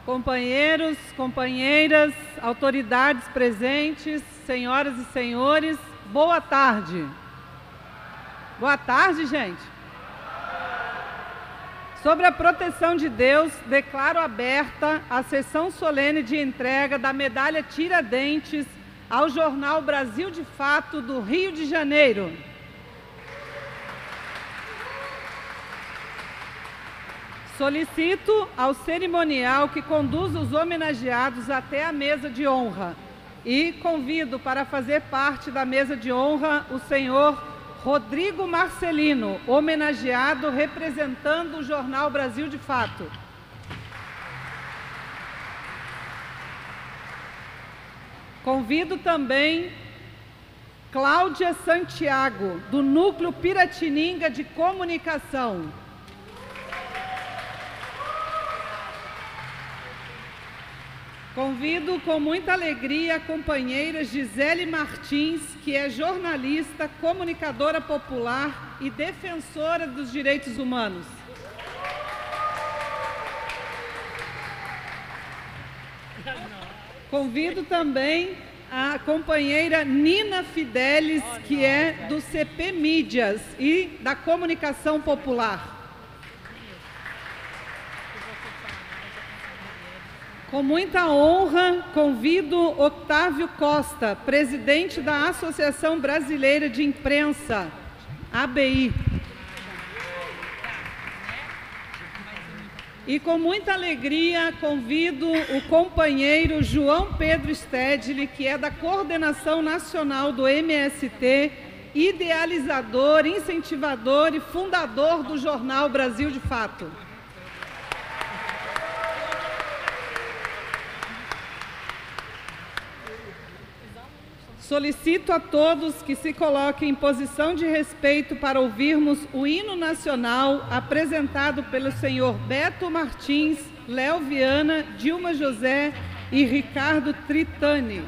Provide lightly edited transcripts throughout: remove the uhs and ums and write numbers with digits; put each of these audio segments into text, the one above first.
companheiros, companheiras, autoridades presentes, senhoras e senhores, boa tarde. Boa tarde, gente. Sobre a proteção de Deus, declaro aberta a sessão solene de entrega da medalha Tiradentes ao jornal Brasil de Fato do Rio de Janeiro. Solicito ao cerimonial que conduza os homenageados até a mesa de honra e convido para fazer parte da mesa de honra o senhor Rodrigo Marcelino, homenageado representando o jornal Brasil de Fato. Convido também Cláudia Santiago, do Núcleo Piratininga de Comunicação. Convido com muita alegria a companheira Gisele Martins, que é jornalista, comunicadora popular e defensora dos direitos humanos. Convido também a companheira Nina Fidelis, que é do CP Mídias e da comunicação popular. Com muita honra, convido Octávio Costa, presidente da Associação Brasileira de Imprensa, ABI. E com muita alegria, convido o companheiro João Pedro Stedley, que é da Coordenação Nacional do MST, idealizador, incentivador e fundador do jornal Brasil de Fato. Solicito a todos que se coloquem em posição de respeito para ouvirmos o hino nacional apresentado pelo senhor Beto Martins, Léo Viana, Dilma José e Ricardo Tritani.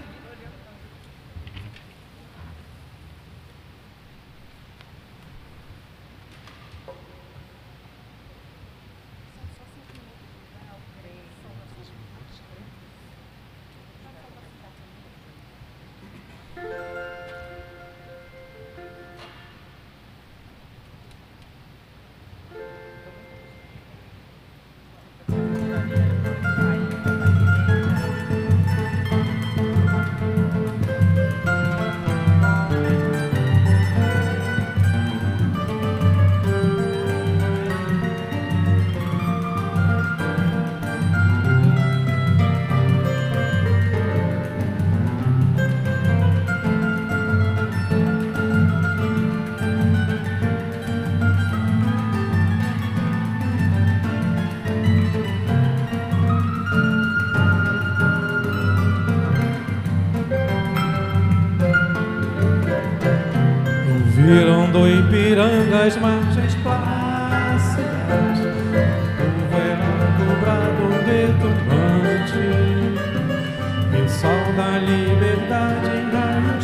Viram do Ipiranga as margens plácidas, o verão dobrado retumbante, e o sol da liberdade em raios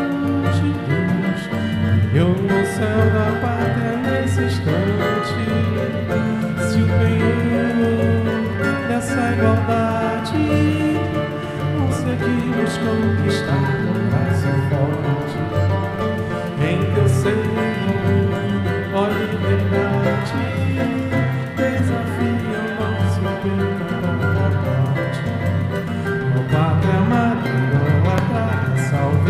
fúlgidos brilhou no céu da pátria nesse instante. Se o penhor dessa igualdade conseguimos conquistar no braço forte, em teu seio, ó liberdade, desafia o nosso pacote. Ó pátria amada, idolatrada, salve,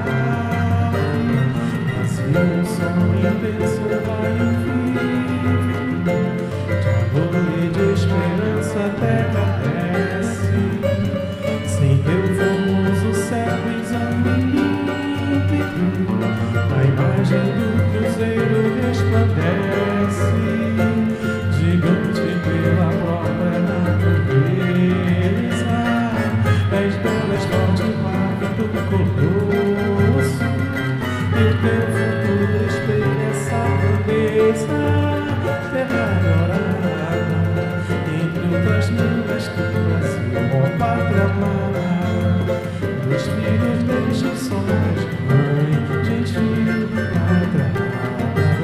salve. Nasceu um sonho intenso, vai ouvir. De amor e de esperança a terra desce. Sem teu formoso céu, exame límpido, a imagem do cruzeiro resplandece, gigante pela própria natureza. És bela, és forte, rápido, colosso, e o teu futuro espelha essa grandeza. Terra dourada, entre outras muitas tu nasceu, ó pátria amada, dos filhos deixa o sol, mãe gentil, pátria amada.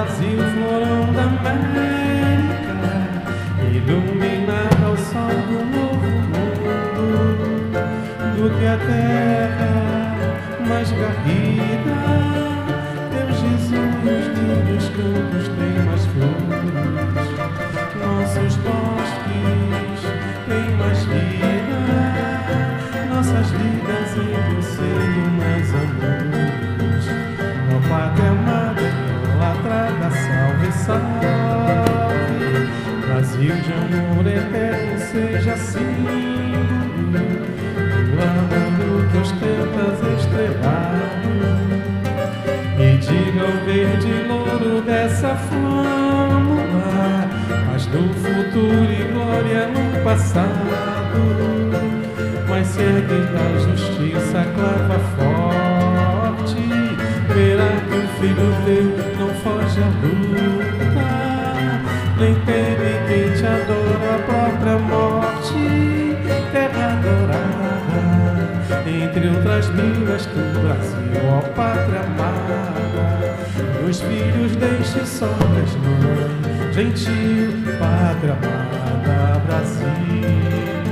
Brasil, florão da América, iluminada ao sol do novo mundo, do que a terra mais garrida, teu Jesus, lindos campos têm mais flores, nossos bosques têm mais vida, nossas vidas em você mais amores. Ó Pátria amada, idolatrada, salve, salve. Brasil de amor eterno, seja símbolo do amor que ostentas estrelado. E diga ao verde louro dessa flâmula, mas no futuro e glória no passado. Mas se ergue da justiça clava forte, verá que o filho teu não foge à luta, nem teme quem te adora a própria morte. Terra adorada, entre outras minas do Brasil, ó Pátria amada, meus filhos deixe só as mães, gentil Pátria amada, Brasil.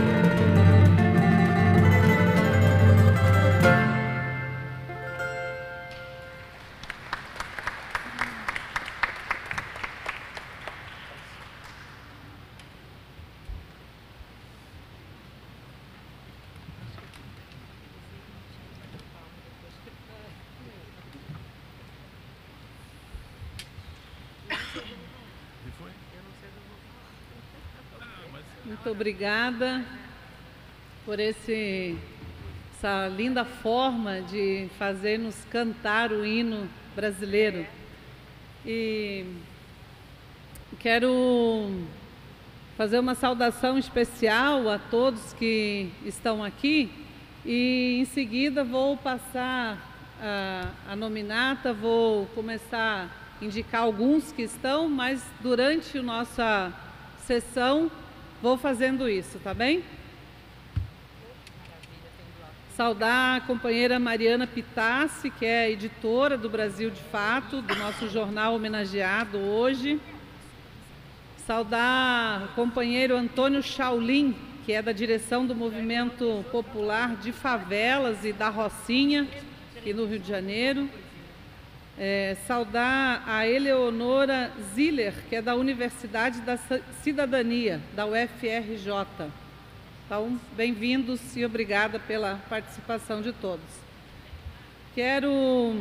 Muito obrigada por essa linda forma de fazer-nos cantar o hino brasileiro. E quero fazer uma saudação especial a todos que estão aqui e em seguida vou passar a nominata, vou começar a indicar alguns que estão, mas durante a nossa sessão vou fazendo isso, tá bem? Saudar a companheira Mariana Pitassi, que é editora do Brasil de Fato, do nosso jornal homenageado hoje. Saudar o companheiro Antônio Shaolin, que é da direção do Movimento Popular de Favelas e da Rocinha, aqui no Rio de Janeiro. Saudar a Eleonora Ziller, que é da Universidade da Cidadania, da UFRJ. Então, bem-vindos e obrigada pela participação de todos. Quero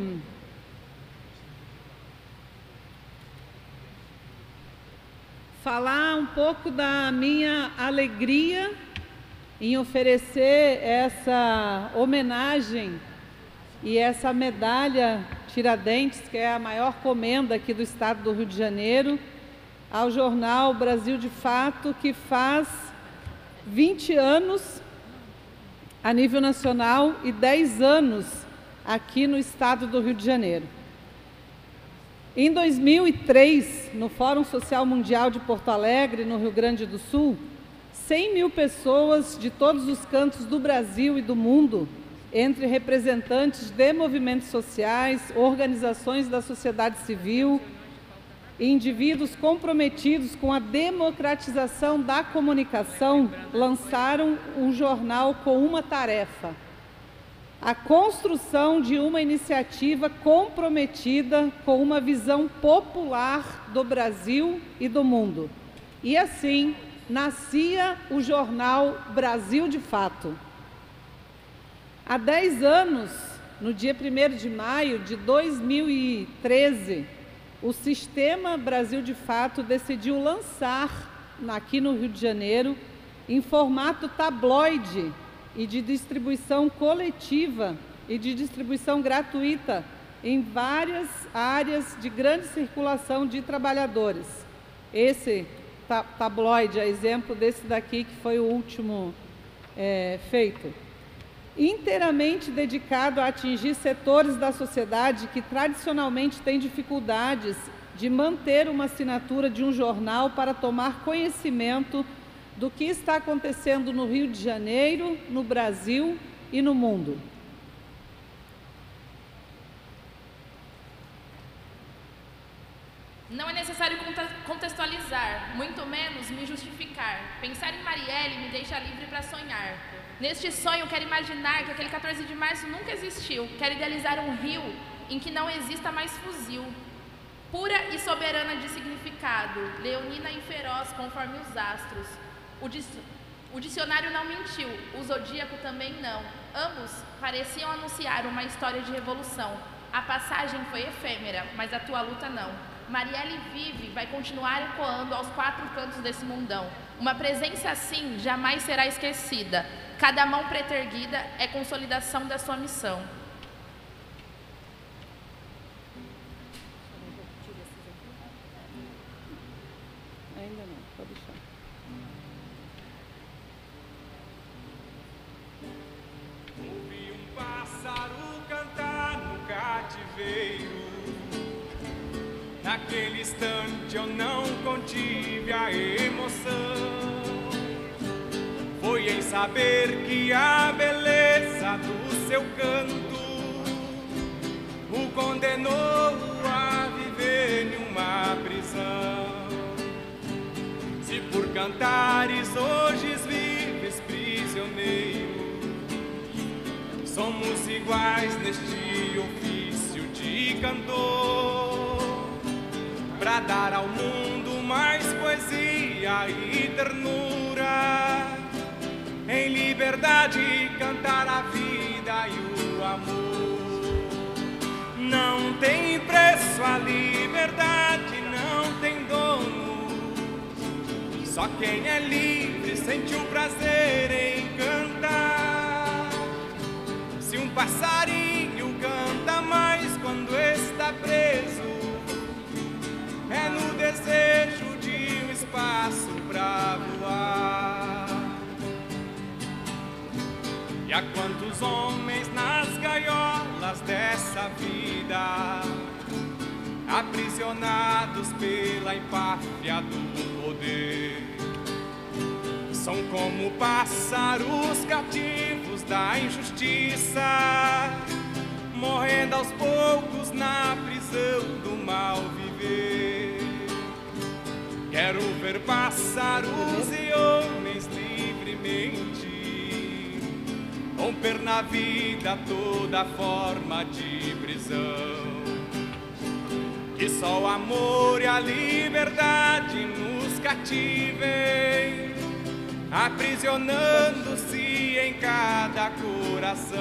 falar um pouco da minha alegria em oferecer essa homenagem e essa medalha Tiradentes, que é a maior comenda aqui do estado do Rio de Janeiro, ao jornal Brasil de Fato, que faz 20 anos a nível nacional e 10 anos aqui no estado do Rio de Janeiro. Em 2003, no Fórum Social Mundial de Porto Alegre, no Rio Grande do Sul, 100 mil pessoas de todos os cantos do Brasil e do mundo, entre representantes de movimentos sociais, organizações da sociedade civil e indivíduos comprometidos com a democratização da comunicação, lançaram um jornal com uma tarefa: a construção de uma iniciativa comprometida com uma visão popular do Brasil e do mundo. E assim nascia o jornal Brasil de Fato. Há 10 anos, no dia 1º de maio de 2013, o Sistema Brasil de Fato decidiu lançar, aqui no Rio de Janeiro, em formato tabloide e de distribuição coletiva e de distribuição gratuita em várias áreas de grande circulação de trabalhadores. Esse tabloide é exemplo desse daqui, que foi o último feito. Inteiramente dedicado a atingir setores da sociedade que tradicionalmente têm dificuldades de manter uma assinatura de um jornal para tomar conhecimento do que está acontecendo no Rio de Janeiro, no Brasil e no mundo. muito menos me justificar. Pensar em Marielle me deixa livre para sonhar. Neste sonho, quero imaginar que aquele 14 de março nunca existiu. Quero idealizar um rio em que não exista mais fuzil. Pura e soberana de significado, leonina e feroz conforme os astros. O dicionário não mentiu, o zodíaco também não. Ambos pareciam anunciar uma história de revolução. A passagem foi efêmera, mas a tua luta não. Marielle vive, vai continuar ecoando aos 4 cantos desse mundão. Uma presença assim jamais será esquecida. Cada mão preta erguida é consolidação da sua missão. Ainda não, pode deixar. Ouvi um pássaro cantar no cativeiro. Naquele instante eu não contive a emoção. Foi em saber que a beleza do seu canto o condenou a viver em uma prisão. Se por cantares hoje vives prisioneiro, somos iguais neste ofício de cantor, pra dar ao mundo mais poesia e ternura, em liberdade cantar a vida e o amor. Não tem preço a liberdade, não tem dono. Só quem é livre sente o prazer em cantar. Se um passarinho canta mais quando está preso, é no desejo de um espaço pra voar. E há quantos homens nas gaiolas dessa vida, aprisionados pela empáfia do poder. São como pássaros cativos da injustiça, morrendo aos poucos na prisão do mal viver. Quero ver pássaros e homens livremente romper na vida toda forma de prisão. Que só o amor e a liberdade nos cativem, aprisionando-se em cada coração.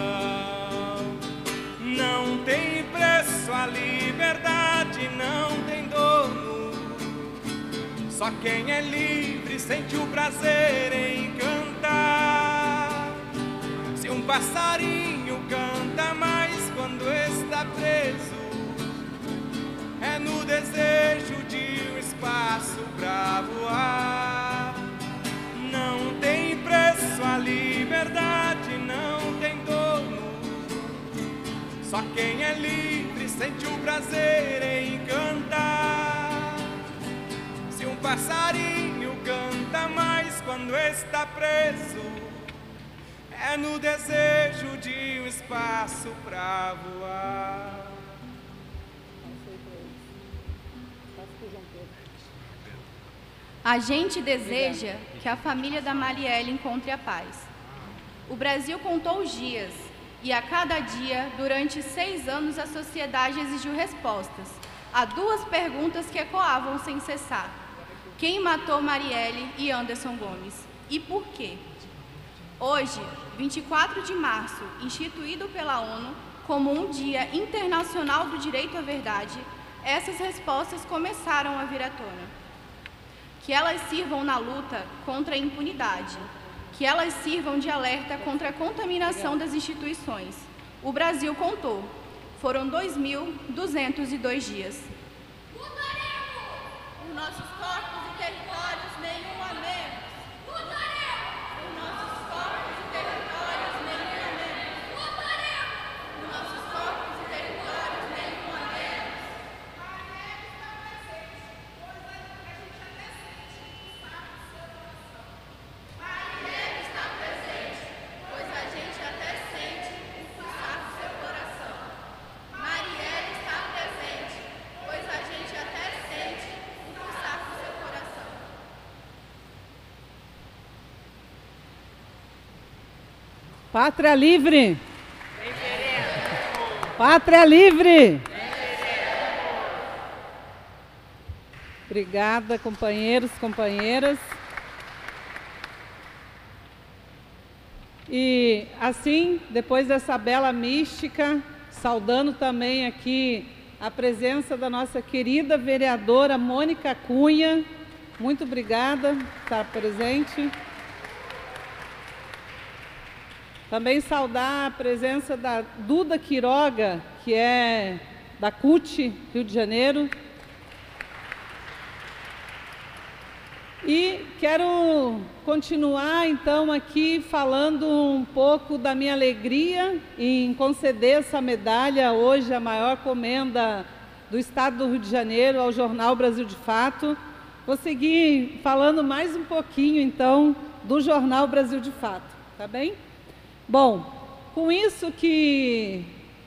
Não tem preço a liberdade, não tem dono. Só quem é livre sente o prazer em cantar. Se um passarinho canta mais quando está preso, é no desejo de um espaço pra voar. Não tem preço a liberdade, não tem dono. Só quem é livre sente o prazer em cantar. Se um passarinho canta mais quando está preso, é no desejo de um espaço pra voar. A gente deseja que a família da Marielle encontre a paz. O Brasil contou os dias e a cada dia, durante 6 anos, a sociedade exigiu respostas a 2 perguntas que ecoavam sem cessar. Quem matou Marielle e Anderson Gomes? E por quê? Hoje, 24 de março, instituído pela ONU como um Dia Internacional do Direito à Verdade, essas respostas começaram a vir à tona. Que elas sirvam na luta contra a impunidade, que elas sirvam de alerta contra a contaminação das instituições. O Brasil contou, foram 2.202 dias. Lutaremos! Por nossos corpos e territórios, nenhum a menos. Lutaremos! Por nossos corpos e territórios, nenhum a menos. Lutaremos! Por nossos corpos e territórios, nenhum a menos. Marielle está presente, pois a gente até sente o pulsar do seu coração. Marielle está presente, pois a gente até sente o pulsar do seu coração. Pátria livre! Pátria livre! Obrigada, companheiros, companheiras. E assim, depois dessa bela mística, saudando também aqui a presença da nossa querida vereadora Mônica Cunha. Muito obrigada por estar presente. Também saudar a presença da Duda Quiroga, que é da CUT, Rio de Janeiro. E quero continuar, então, aqui falando um pouco da minha alegria em conceder essa medalha, hoje a maior comenda do Estado do Rio de Janeiro, ao Jornal Brasil de Fato. Vou seguir falando mais um pouquinho, então, do Jornal Brasil de Fato, tá bem? Bom, com isso que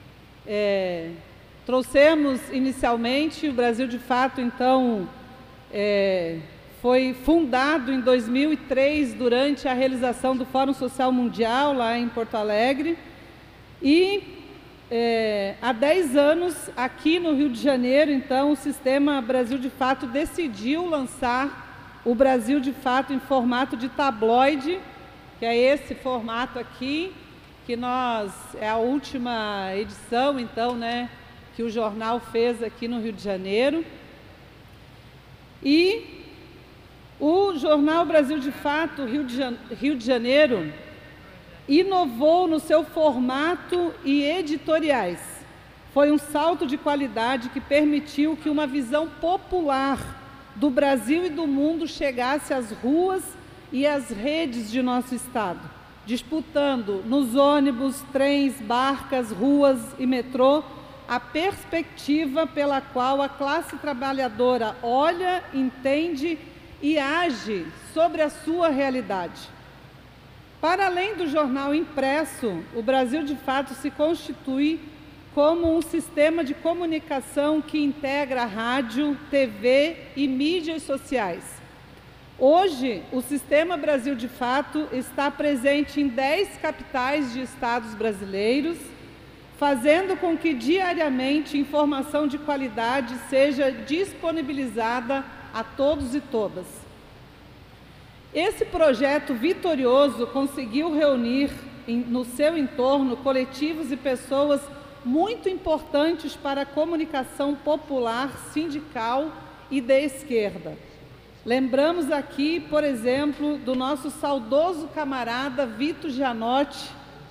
trouxemos inicialmente, o Brasil de Fato, então, foi fundado em 2003, durante a realização do Fórum Social Mundial, lá em Porto Alegre, e há 10 anos, aqui no Rio de Janeiro, então, o Sistema Brasil de Fato decidiu lançar o Brasil de Fato em formato de tabloide, que é esse formato aqui, que é a última edição, então, né, que o jornal fez aqui no Rio de Janeiro. E o Jornal Brasil de Fato, Rio de Janeiro, inovou no seu formato e editoriais. Foi um salto de qualidade que permitiu que uma visão popular do Brasil e do mundo chegasse às ruas e às redes de nosso estado, disputando nos ônibus, trens, barcas, ruas e metrô a perspectiva pela qual a classe trabalhadora olha, entende e age sobre a sua realidade. Para além do jornal impresso, o Brasil de Fato se constitui como um sistema de comunicação que integra rádio, TV e mídias sociais. Hoje, o Sistema Brasil de Fato está presente em 10 capitais de estados brasileiros, fazendo com que diariamente informação de qualidade seja disponibilizada a todos e todas. Esse projeto vitorioso conseguiu reunir no seu entorno coletivos e pessoas muito importantes para a comunicação popular, sindical e de esquerda. Lembramos aqui, por exemplo, do nosso saudoso camarada Vito Gianotti,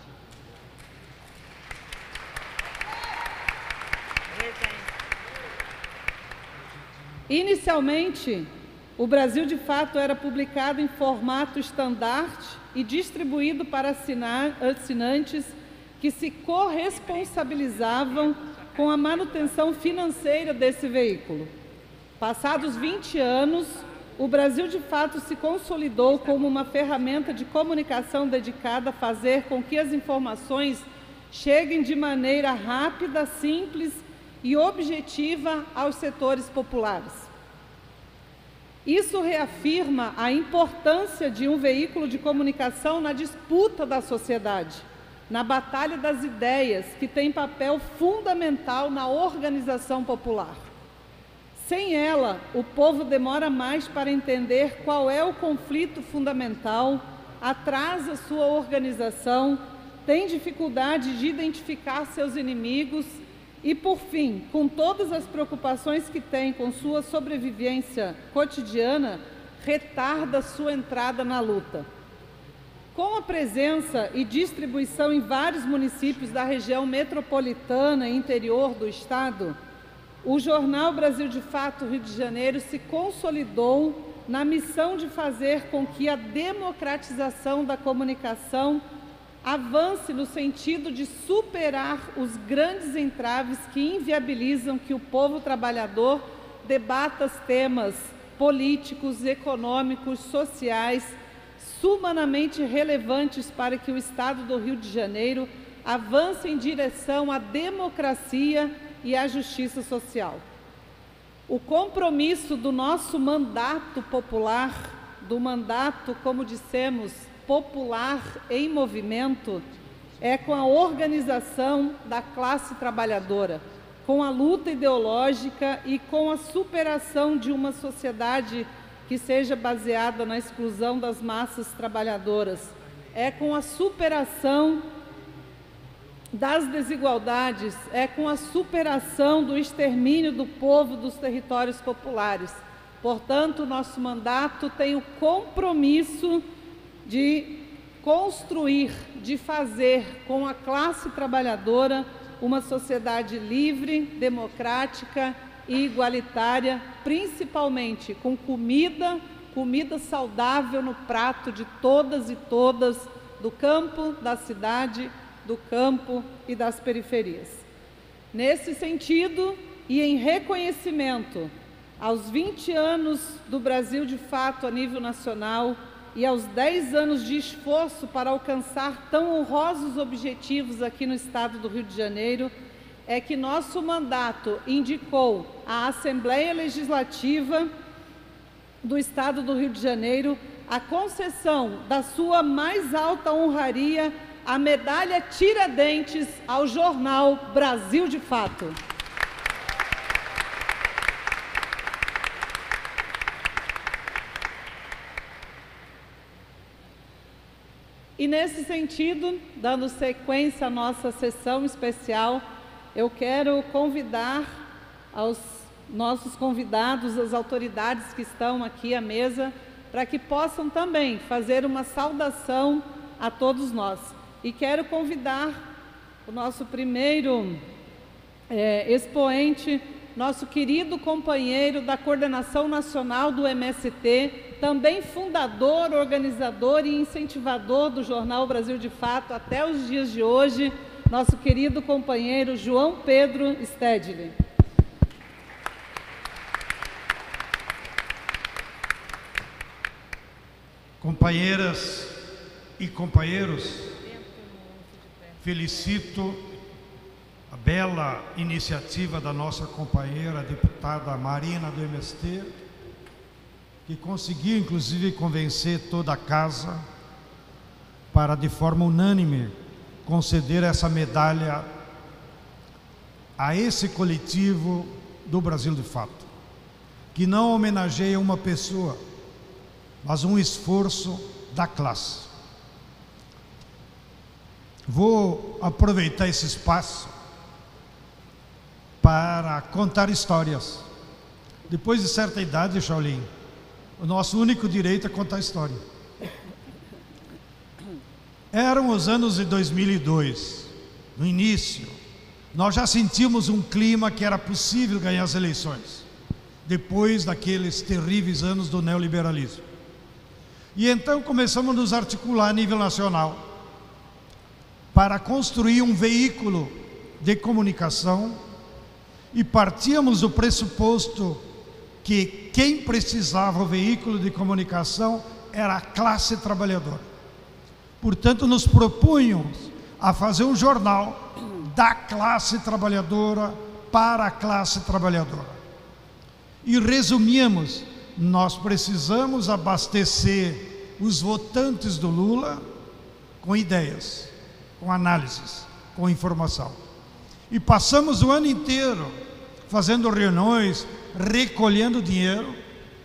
inicialmente, o Brasil de Fato era publicado em formato estandarte e distribuído para assinantes que se corresponsabilizavam com a manutenção financeira desse veículo. Passados 20 anos, o Brasil de Fato se consolidou como uma ferramenta de comunicação dedicada a fazer com que as informações cheguem de maneira rápida, simples e objetiva aos setores populares. Isso reafirma a importância de um veículo de comunicação na disputa da sociedade, na batalha das ideias, que tem papel fundamental na organização popular. Sem ela, o povo demora mais para entender qual é o conflito fundamental, atrasa sua organização, tem dificuldade de identificar seus inimigos e, por fim, com todas as preocupações que tem com sua sobrevivência cotidiana, retarda sua entrada na luta. Com a presença e distribuição em vários municípios da região metropolitana e interior do estado, o Jornal Brasil de Fato Rio de Janeiro se consolidou na missão de fazer com que a democratização da comunicação avance no sentido de superar os grandes entraves que inviabilizam que o povo trabalhador debata temas políticos, econômicos, sociais, humanamente relevantes para que o Estado do Rio de Janeiro avance em direção à democracia e à justiça social. O compromisso do nosso mandato popular, do mandato, como dissemos, popular em movimento, é com a organização da classe trabalhadora, com a luta ideológica e com a superação de uma sociedade que seja baseada na exclusão das massas trabalhadoras. É com a superação das desigualdades, é com a superação do extermínio do povo dos territórios populares. Portanto, nosso mandato tem o compromisso de construir, de fazer com a classe trabalhadora uma sociedade livre, democrática e igualitária, principalmente com comida saudável no prato de todas e todas, do campo, da cidade, do campo e das periferias. Nesse sentido, e em reconhecimento aos 20 anos do Brasil de Fato a nível nacional e aos 10 anos de esforço para alcançar tão honrosos objetivos aqui no estado do Rio de Janeiro, é que nosso mandato indicou à Assembleia Legislativa do estado do Rio de Janeiro a concessão da sua mais alta honraria, a medalha Tiradentes, ao jornal Brasil de Fato. E nesse sentido, dando sequência à nossa sessão especial, eu quero convidar aos nossos convidados, as autoridades que estão aqui à mesa, para que possam também fazer uma saudação a todos nós. E quero convidar o nosso primeiro expoente, nosso querido companheiro da Coordenação Nacional do MST, também fundador, organizador e incentivador do jornal Brasil de Fato até os dias de hoje, nosso querido companheiro João Pedro Stedley. Companheiras e companheiros, felicito a bela iniciativa da nossa companheira, a deputada Marina do MST, que conseguiu inclusive convencer toda a casa para, de forma unânime, conceder essa medalha a esse coletivo do Brasil de Fato, que não homenageia uma pessoa, mas um esforço da classe. Vou aproveitar esse espaço para contar histórias. Depois de certa idade, Shaolin, o nosso único direito é contar história. Eram os anos de 2002, no início, nós já sentimos um clima que era possível ganhar as eleições, depois daqueles terríveis anos do neoliberalismo. E então começamos a nos articular a nível nacional para construir um veículo de comunicação, e partíamos do pressuposto que quem precisava do veículo de comunicação era a classe trabalhadora. Portanto, nos propunhamos a fazer um jornal da classe trabalhadora para a classe trabalhadora. E resumíamos: nós precisamos abastecer os votantes do Lula com ideias, com análises, com informação. E passamos o ano inteiro fazendo reuniões, recolhendo dinheiro,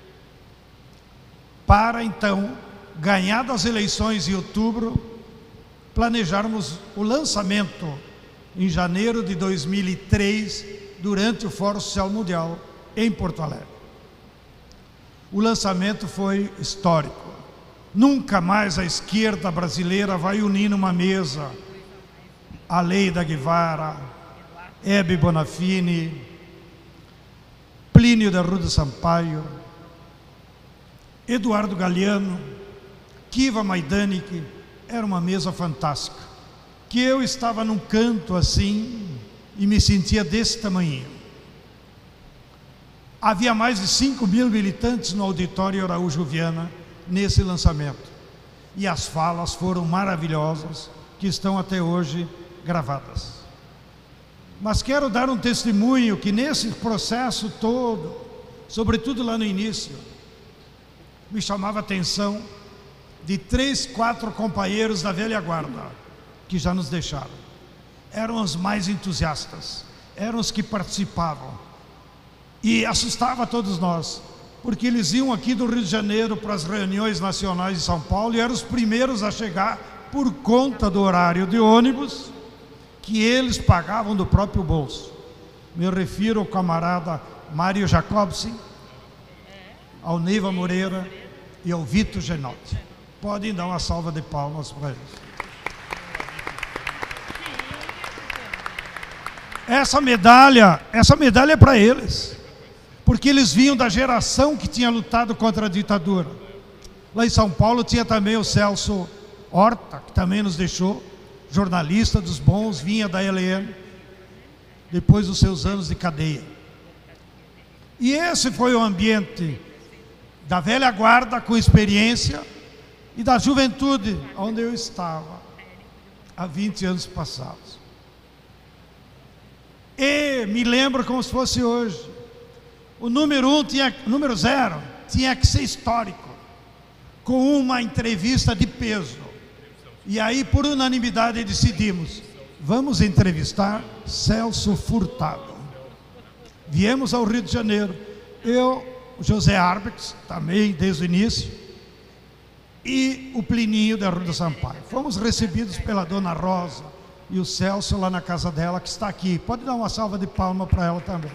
para então, ganhadas as eleições em outubro, planejarmos o lançamento em janeiro de 2003, durante o Fórum Social Mundial em Porto Alegre. O lançamento foi histórico. Nunca mais a esquerda brasileira vai unir numa mesa Aleida Guevara, Hebe Bonafini, Plínio da Arruda Sampaio, Eduardo Galeano, Kiva Majdanek. Era uma mesa fantástica, que eu estava num canto assim e me sentia desse tamanho. Havia mais de 5.000 militantes no auditório Araújo Viana nesse lançamento, e as falas foram maravilhosas, que estão até hoje gravadas. Mas quero dar um testemunho que nesse processo todo, sobretudo lá no início, me chamava a atenção de 3, 4 companheiros da velha guarda, que já nos deixaram. Eram os mais entusiastas, eram os que participavam. E assustava todos nós, porque eles iam aqui do Rio de Janeiro para as reuniões nacionais de São Paulo e eram os primeiros a chegar por conta do horário de ônibus que eles pagavam do próprio bolso. Me refiro ao camarada Mário Jacobsen, ao Neiva Moreira e ao Vitor Genotti. Podem dar uma salva de palmas para eles. Essa medalha é para eles, porque eles vinham da geração que tinha lutado contra a ditadura. Lá em São Paulo tinha também o Celso Horta, que também nos deixou, jornalista dos bons, vinha da LN, depois dos seus anos de cadeia. E esse foi o ambiente da velha guarda com experiência e da juventude, onde eu estava há 20 anos passados. E me lembro como se fosse hoje. O número 0 tinha que ser histórico, com uma entrevista de peso. E aí, por unanimidade, decidimos: vamos entrevistar Celso Furtado. Viemos ao Rio de Janeiro, eu, José Arbex, também desde o início, e o Plininho da Rua do Sampaio. Fomos recebidos pela dona Rosa e o Celso lá na casa dela, que está aqui. Pode dar uma salva de palmas para ela também.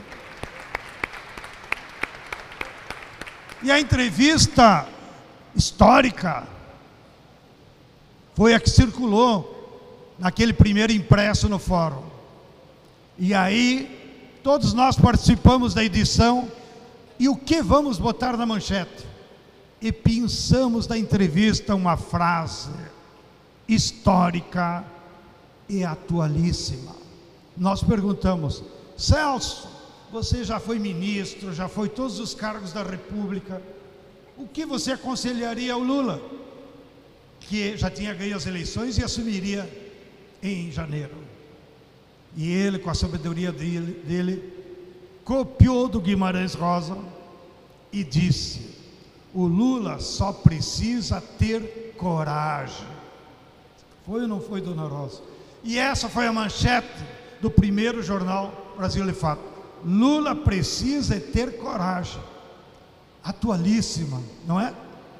E a entrevista histórica foi a que circulou naquele primeiro impresso no fórum. E aí, todos nós participamos da edição. E o que vamos botar na manchete? E pensamos da entrevista uma frase histórica e atualíssima. Nós perguntamos: Celso, você já foi ministro, já foi todos os cargos da República, o que você aconselharia ao Lula, que já tinha ganho as eleições e assumiria em janeiro? E ele, com a sabedoria dele, copiou do Guimarães Rosa e disse: o Lula só precisa ter coragem. Foi ou não foi, dona Rosa? E essa foi a manchete do primeiro jornal Brasil de Fato. Lula precisa ter coragem. Atualíssima, não é?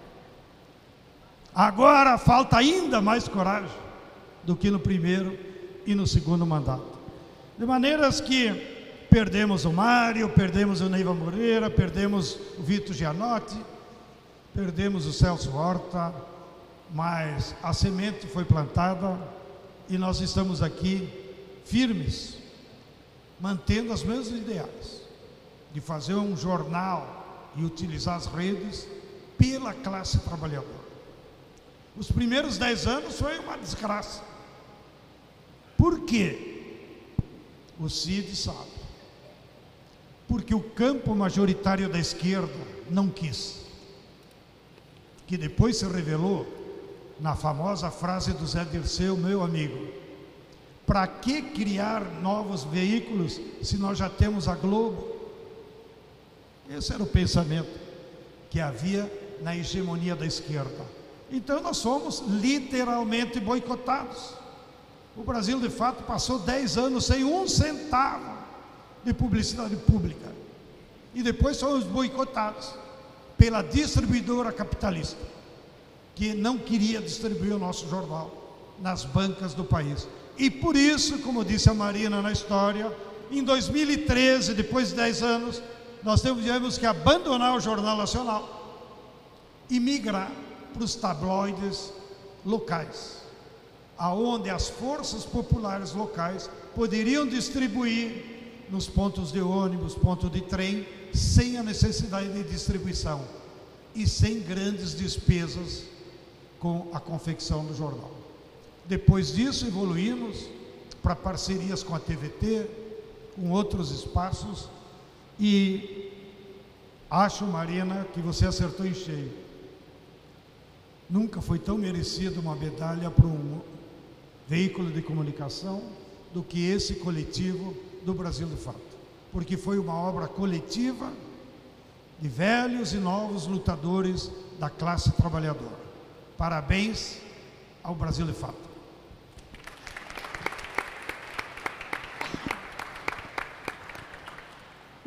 Agora falta ainda mais coragem do que no primeiro e no segundo mandato. De maneiras que perdemos o Mário, perdemos o Neiva Moreira, perdemos o Vitor Gianotti, perdemos o Celso Horta, mas a semente foi plantada e nós estamos aqui firmes, mantendo os mesmos ideais, de fazer um jornal e utilizar as redes pela classe trabalhadora. Os primeiros 10 anos foi uma desgraça. Por quê? O Cid sabe. Porque o campo majoritário da esquerda não quis. Que depois se revelou na famosa frase do Zé Dirceu, meu amigo: para que criar novos veículos se nós já temos a Globo? Esse era o pensamento que havia na hegemonia da esquerda. Então nós fomos literalmente boicotados. O Brasil de Fato passou 10 anos sem 1 centavo de publicidade pública. E depois fomos boicotados pela distribuidora capitalista, que não queria distribuir o nosso jornal nas bancas do país. E por isso, como disse a Marina na história, em 2013, depois de 10 anos, nós tivemos que abandonar o Jornal Nacional e migrar para os tabloides locais, aonde as forças populares locais poderiam distribuir nos pontos de ônibus, ponto de trem, sem a necessidade de distribuição e sem grandes despesas com a confecção do jornal. Depois disso, evoluímos para parcerias com a TVT, com outros espaços, e acho, Marina, que você acertou em cheio. Nunca foi tão merecida uma medalha para um veículo de comunicação do que esse coletivo do Brasil de Fato, porque foi uma obra coletiva de velhos e novos lutadores da classe trabalhadora. Parabéns ao Brasil de Fato.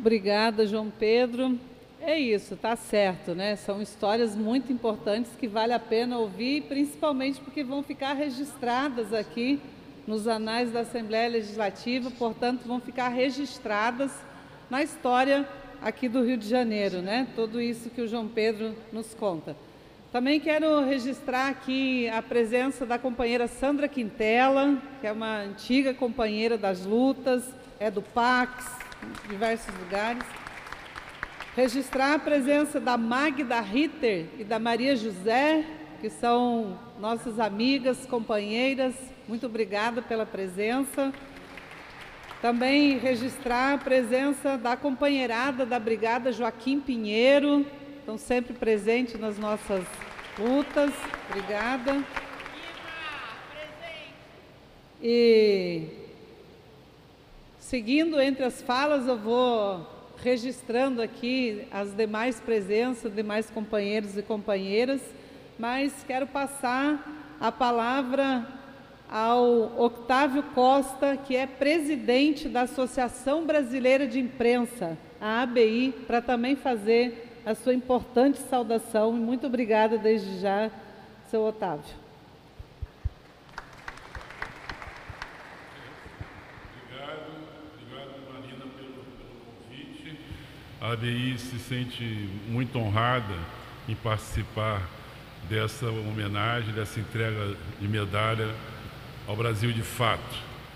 Obrigada, João Pedro. É isso, tá certo, né? São histórias muito importantes que vale a pena ouvir, principalmente porque vão ficar registradas aqui nos anais da Assembleia Legislativa, portanto, vão ficar registradas na história aqui do Rio de Janeiro, né? Tudo isso que o João Pedro nos conta. Também quero registrar aqui a presença da companheira Sandra Quintela, que é uma antiga companheira das lutas, é do Pax, em diversos lugares. Registrar a presença da Magda Ritter e da Maria José, que são nossas amigas, companheiras. Muito obrigada pela presença. Também registrar a presença da companheirada da Brigada Joaquim Pinheiro, estão sempre presentes nas nossas lutas. Obrigada. E seguindo entre as falas, eu vou registrando aqui as demais presenças, demais companheiros e companheiras, mas quero passar a palavra ao Octávio Costa, que é presidente da Associação Brasileira de Imprensa, a ABI, para também fazer a sua importante saudação. E muito obrigada desde já, seu Otávio. Obrigado, Marina, pelo convite. A ABI se sente muito honrada em participar dessa homenagem, dessa entrega de medalha ao Brasil de Fato.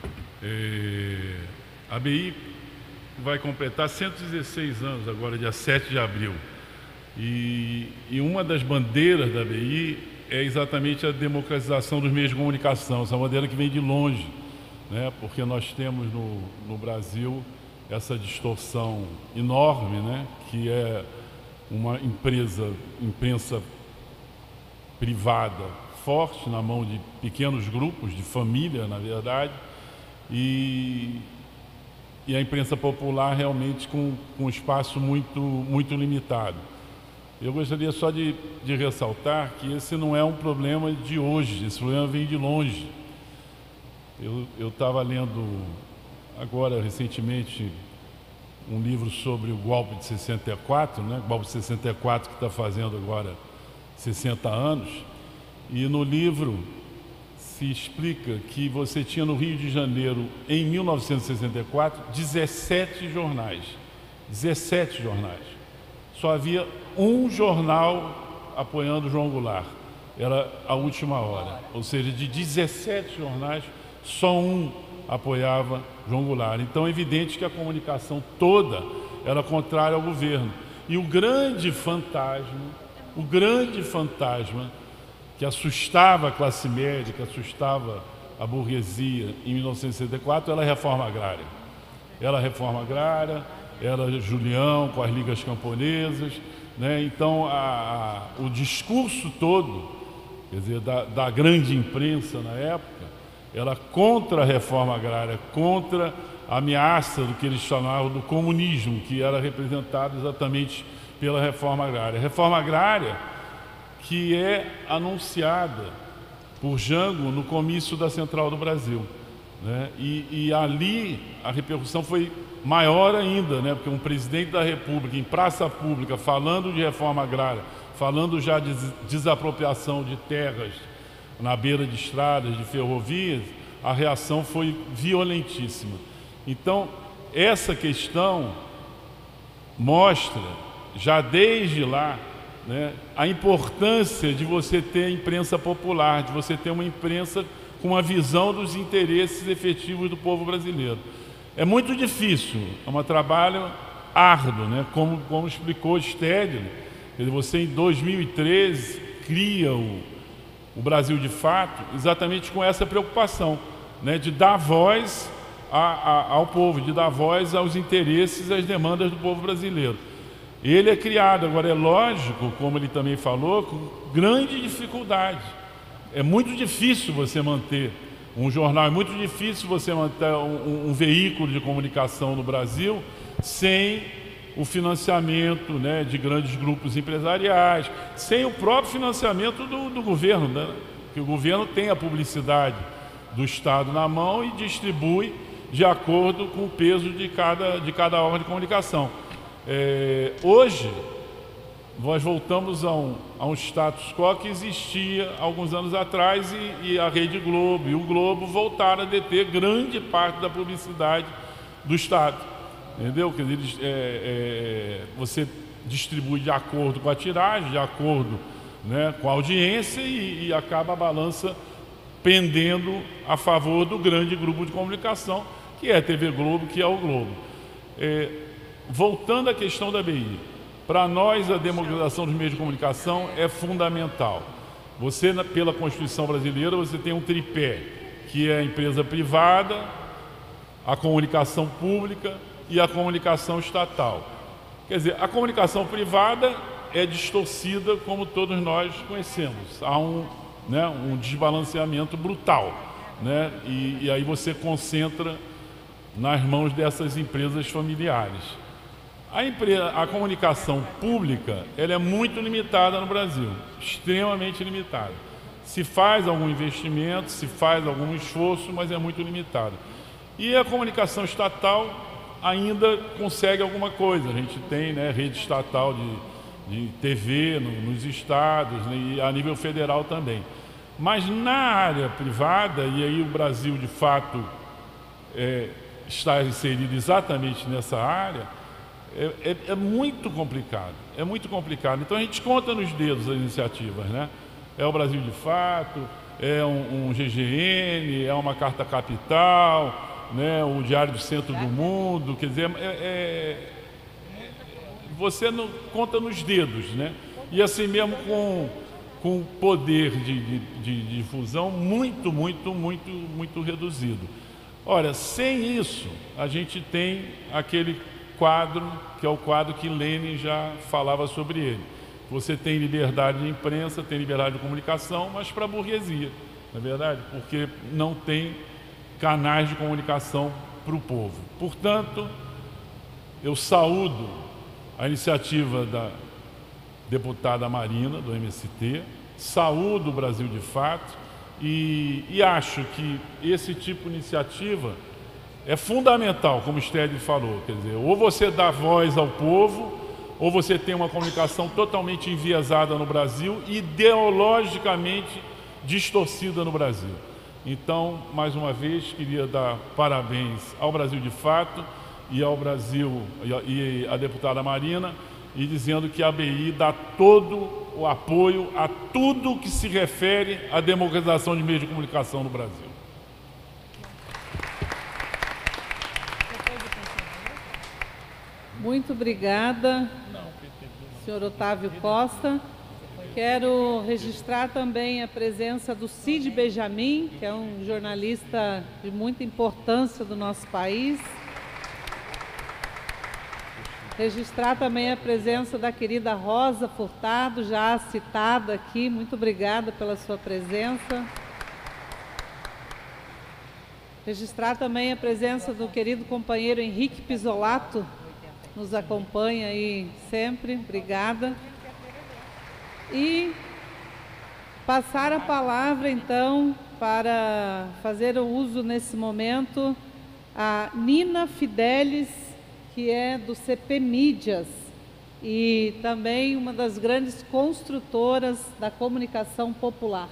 A ABI vai completar 116 anos agora, dia 7 de abril. E uma das bandeiras da ABI é exatamente a democratização dos meios de comunicação. Essa bandeira que vem de longe, né? Porque nós temos no Brasil essa distorção enorme, né? Que é uma imprensa privada forte na mão de pequenos grupos, de família, na verdade, e a imprensa popular realmente com um espaço muito limitado. Eu gostaria só de ressaltar que esse não é um problema de hoje, esse problema vem de longe. Eu estava lendo agora, recentemente, um livro sobre o golpe de 64, né? O golpe de 64 que está fazendo agora 60 anos, e no livro se explica que você tinha no Rio de Janeiro, em 1964, 17 jornais. 17 jornais. Só havia um jornal apoiando João Goulart. Era a Última Hora. Ou seja, de 17 jornais, só um apoiava João Goulart. Então é evidente que a comunicação toda era contrária ao governo. E o grande fantasma que assustava a classe média, que assustava a burguesia em 1964, era a reforma agrária. Era a reforma agrária, era Julião com as ligas camponesas, né? Então o discurso todo, quer dizer, da grande imprensa na época, era contra a reforma agrária, contra a ameaça do que eles chamavam do comunismo, que era representado exatamente pela reforma agrária. A reforma agrária que é anunciada por Jango no comício da Central do Brasil, né? E ali a repercussão foi maior ainda, né? Porque um presidente da República em praça pública falando de reforma agrária, falando já de desapropriação de terras na beira de estradas, de ferrovias, a reação foi violentíssima. Então, essa questão mostra, já desde lá, né, a importância de você ter a imprensa popular, de você ter uma imprensa com uma visão dos interesses efetivos do povo brasileiro. É muito difícil, é um trabalho árduo, né? Como explicou Stedley, você em 2013 cria o Brasil de Fato exatamente com essa preocupação, né, de dar voz ao povo, de dar voz aos interesses e às demandas do povo brasileiro. Ele é criado, agora é lógico, como ele também falou, com grande dificuldade. É muito difícil você manter um jornal, é muito difícil você manter um veículo de comunicação no Brasil sem o financiamento, né, de grandes grupos empresariais, sem o próprio financiamento do governo, né? Que o governo tem a publicidade do Estado na mão e distribui de acordo com o peso de cada órgão de comunicação. Hoje, nós voltamos a um status quo que existia alguns anos atrás e a Rede Globo e o Globo voltaram a deter grande parte da publicidade do Estado. Entendeu? Quer dizer, você distribui de acordo com a tiragem, de acordo, né, com a audiência e acaba a balança pendendo a favor do grande grupo de comunicação, que é a TV Globo, que é o Globo. Voltando à questão da ABI, para nós a democratização dos meios de comunicação é fundamental. Você, pela Constituição brasileira, você tem um tripé, que é a empresa privada, a comunicação pública e a comunicação estatal. Quer dizer, a comunicação privada é distorcida como todos nós conhecemos. Há um desbalanceamento brutal, né? E aí você concentra nas mãos dessas empresas familiares. A comunicação pública, ela é muito limitada no Brasil, extremamente limitada. Se faz algum investimento, se faz algum esforço, mas é muito limitado. E a comunicação estatal ainda consegue alguma coisa. A gente tem, né, rede estatal de TV nos estados, né, e a nível federal também. Mas na área privada, e aí o Brasil de fato está inserido exatamente nessa área, é muito complicado, é muito complicado. Então a gente conta nos dedos as iniciativas, né? É o Brasil de Fato, é um GGN, é uma Carta Capital, né? O Diário do Centro do Mundo, quer dizer, você não conta nos dedos, né? E assim mesmo com poder de difusão muito reduzido. Ora, sem isso, a gente tem aquele quadro, que é o quadro que Lênin já falava sobre ele. Você tem liberdade de imprensa, tem liberdade de comunicação, mas para a burguesia, não é verdade? Porque não tem canais de comunicação para o povo. Portanto, eu saúdo a iniciativa da deputada Marina, do MST, saúdo o Brasil de Fato e acho que esse tipo de iniciativa é fundamental, como o Stede falou, quer dizer, ou você dá voz ao povo, ou você tem uma comunicação totalmente enviesada no Brasil, ideologicamente distorcida no Brasil. Então, mais uma vez, queria dar parabéns ao Brasil de Fato e ao Brasil e à deputada Marina, e dizendo que a ABI dá todo o apoio a tudo que se refere à democratização de meios de comunicação no Brasil. Muito obrigada, senhor Otávio Costa. Quero registrar também a presença do Cid Benjamin, que é um jornalista de muita importância do nosso país. Registrar também a presença da querida Rosa Furtado, já citada aqui. Muito obrigada pela sua presença. Registrar também a presença do querido companheiro Henrique Pisolato, nos acompanha aí sempre, obrigada. E passar a palavra, então, para fazer o uso nesse momento, a Nina Fidelis, que é do CP Mídias e também uma das grandes construtoras da comunicação popular.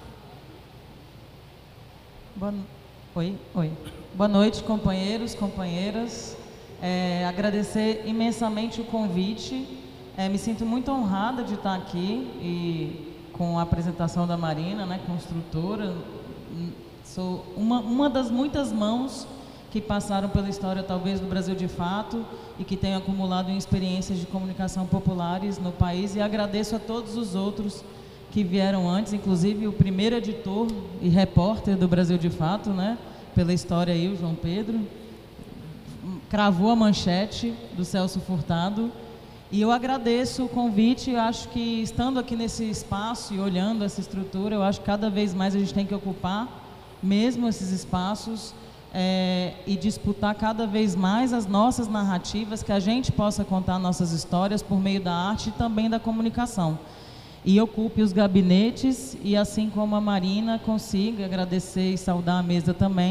Oi. Boa noite, companheiros, companheiras. Agradecer imensamente o convite. Me sinto muito honrada de estar aqui e com a apresentação da Marina, né, construtora. Sou uma das muitas mãos que passaram pela história, talvez, do Brasil de Fato e que tenho acumulado em experiências de comunicação populares no país, e agradeço a todos os outros que vieram antes, inclusive o primeiro editor e repórter do Brasil de Fato, né, pela história aí, o João Pedro, cravou a manchete do Celso Furtado. E eu agradeço o convite. Eu acho que estando aqui nesse espaço e olhando essa estrutura, eu acho que cada vez mais a gente tem que ocupar mesmo esses espaços e disputar cada vez mais as nossas narrativas, que a gente possa contar nossas histórias por meio da arte e também da comunicação. E ocupe os gabinetes e, assim como a Marina, consiga agradecer e saudar a mesa também,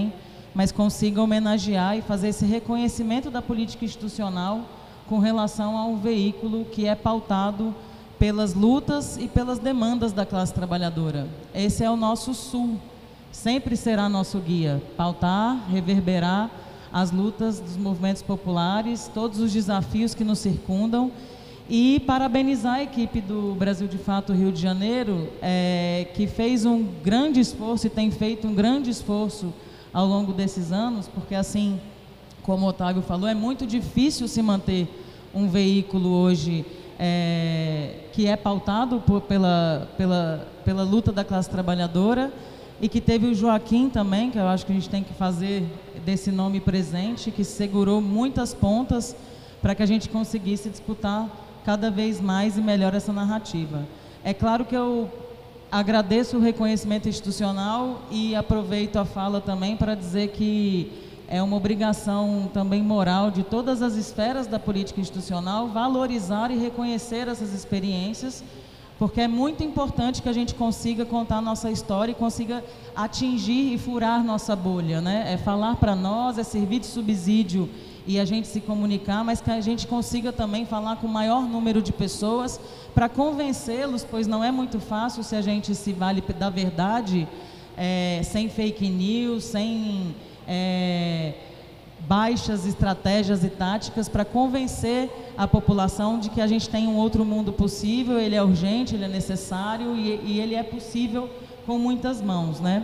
mas consiga homenagear e fazer esse reconhecimento da política institucional com relação a um veículo que é pautado pelas lutas e pelas demandas da classe trabalhadora. Esse é o nosso sul, sempre será nosso guia, pautar, reverberar as lutas dos movimentos populares, todos os desafios que nos circundam, e parabenizar a equipe do Brasil de Fato Rio de Janeiro, que fez um grande esforço e tem feito um grande esforço ao longo desses anos, porque assim, como o Otávio falou, é muito difícil se manter um veículo hoje que é pautado pela luta da classe trabalhadora, e que teve o Joaquim também, que eu acho que a gente tem que fazer desse nome presente, que segurou muitas pontas para que a gente conseguisse disputar cada vez mais e melhor essa narrativa. É claro que eu agradeço o reconhecimento institucional e aproveito a fala também para dizer que é uma obrigação também moral de todas as esferas da política institucional valorizar e reconhecer essas experiências, porque é muito importante que a gente consiga contar a nossa história e consiga atingir e furar nossa bolha, né? É falar para nós, é servir de subsídio e a gente se comunicar, mas que a gente consiga também falar com o maior número de pessoas para convencê-los, pois não é muito fácil se a gente se vale da verdade, sem fake news, sem baixas estratégias e táticas para convencer a população de que a gente tem um outro mundo possível, ele é urgente, ele é necessário e ele é possível com muitas mãos, né?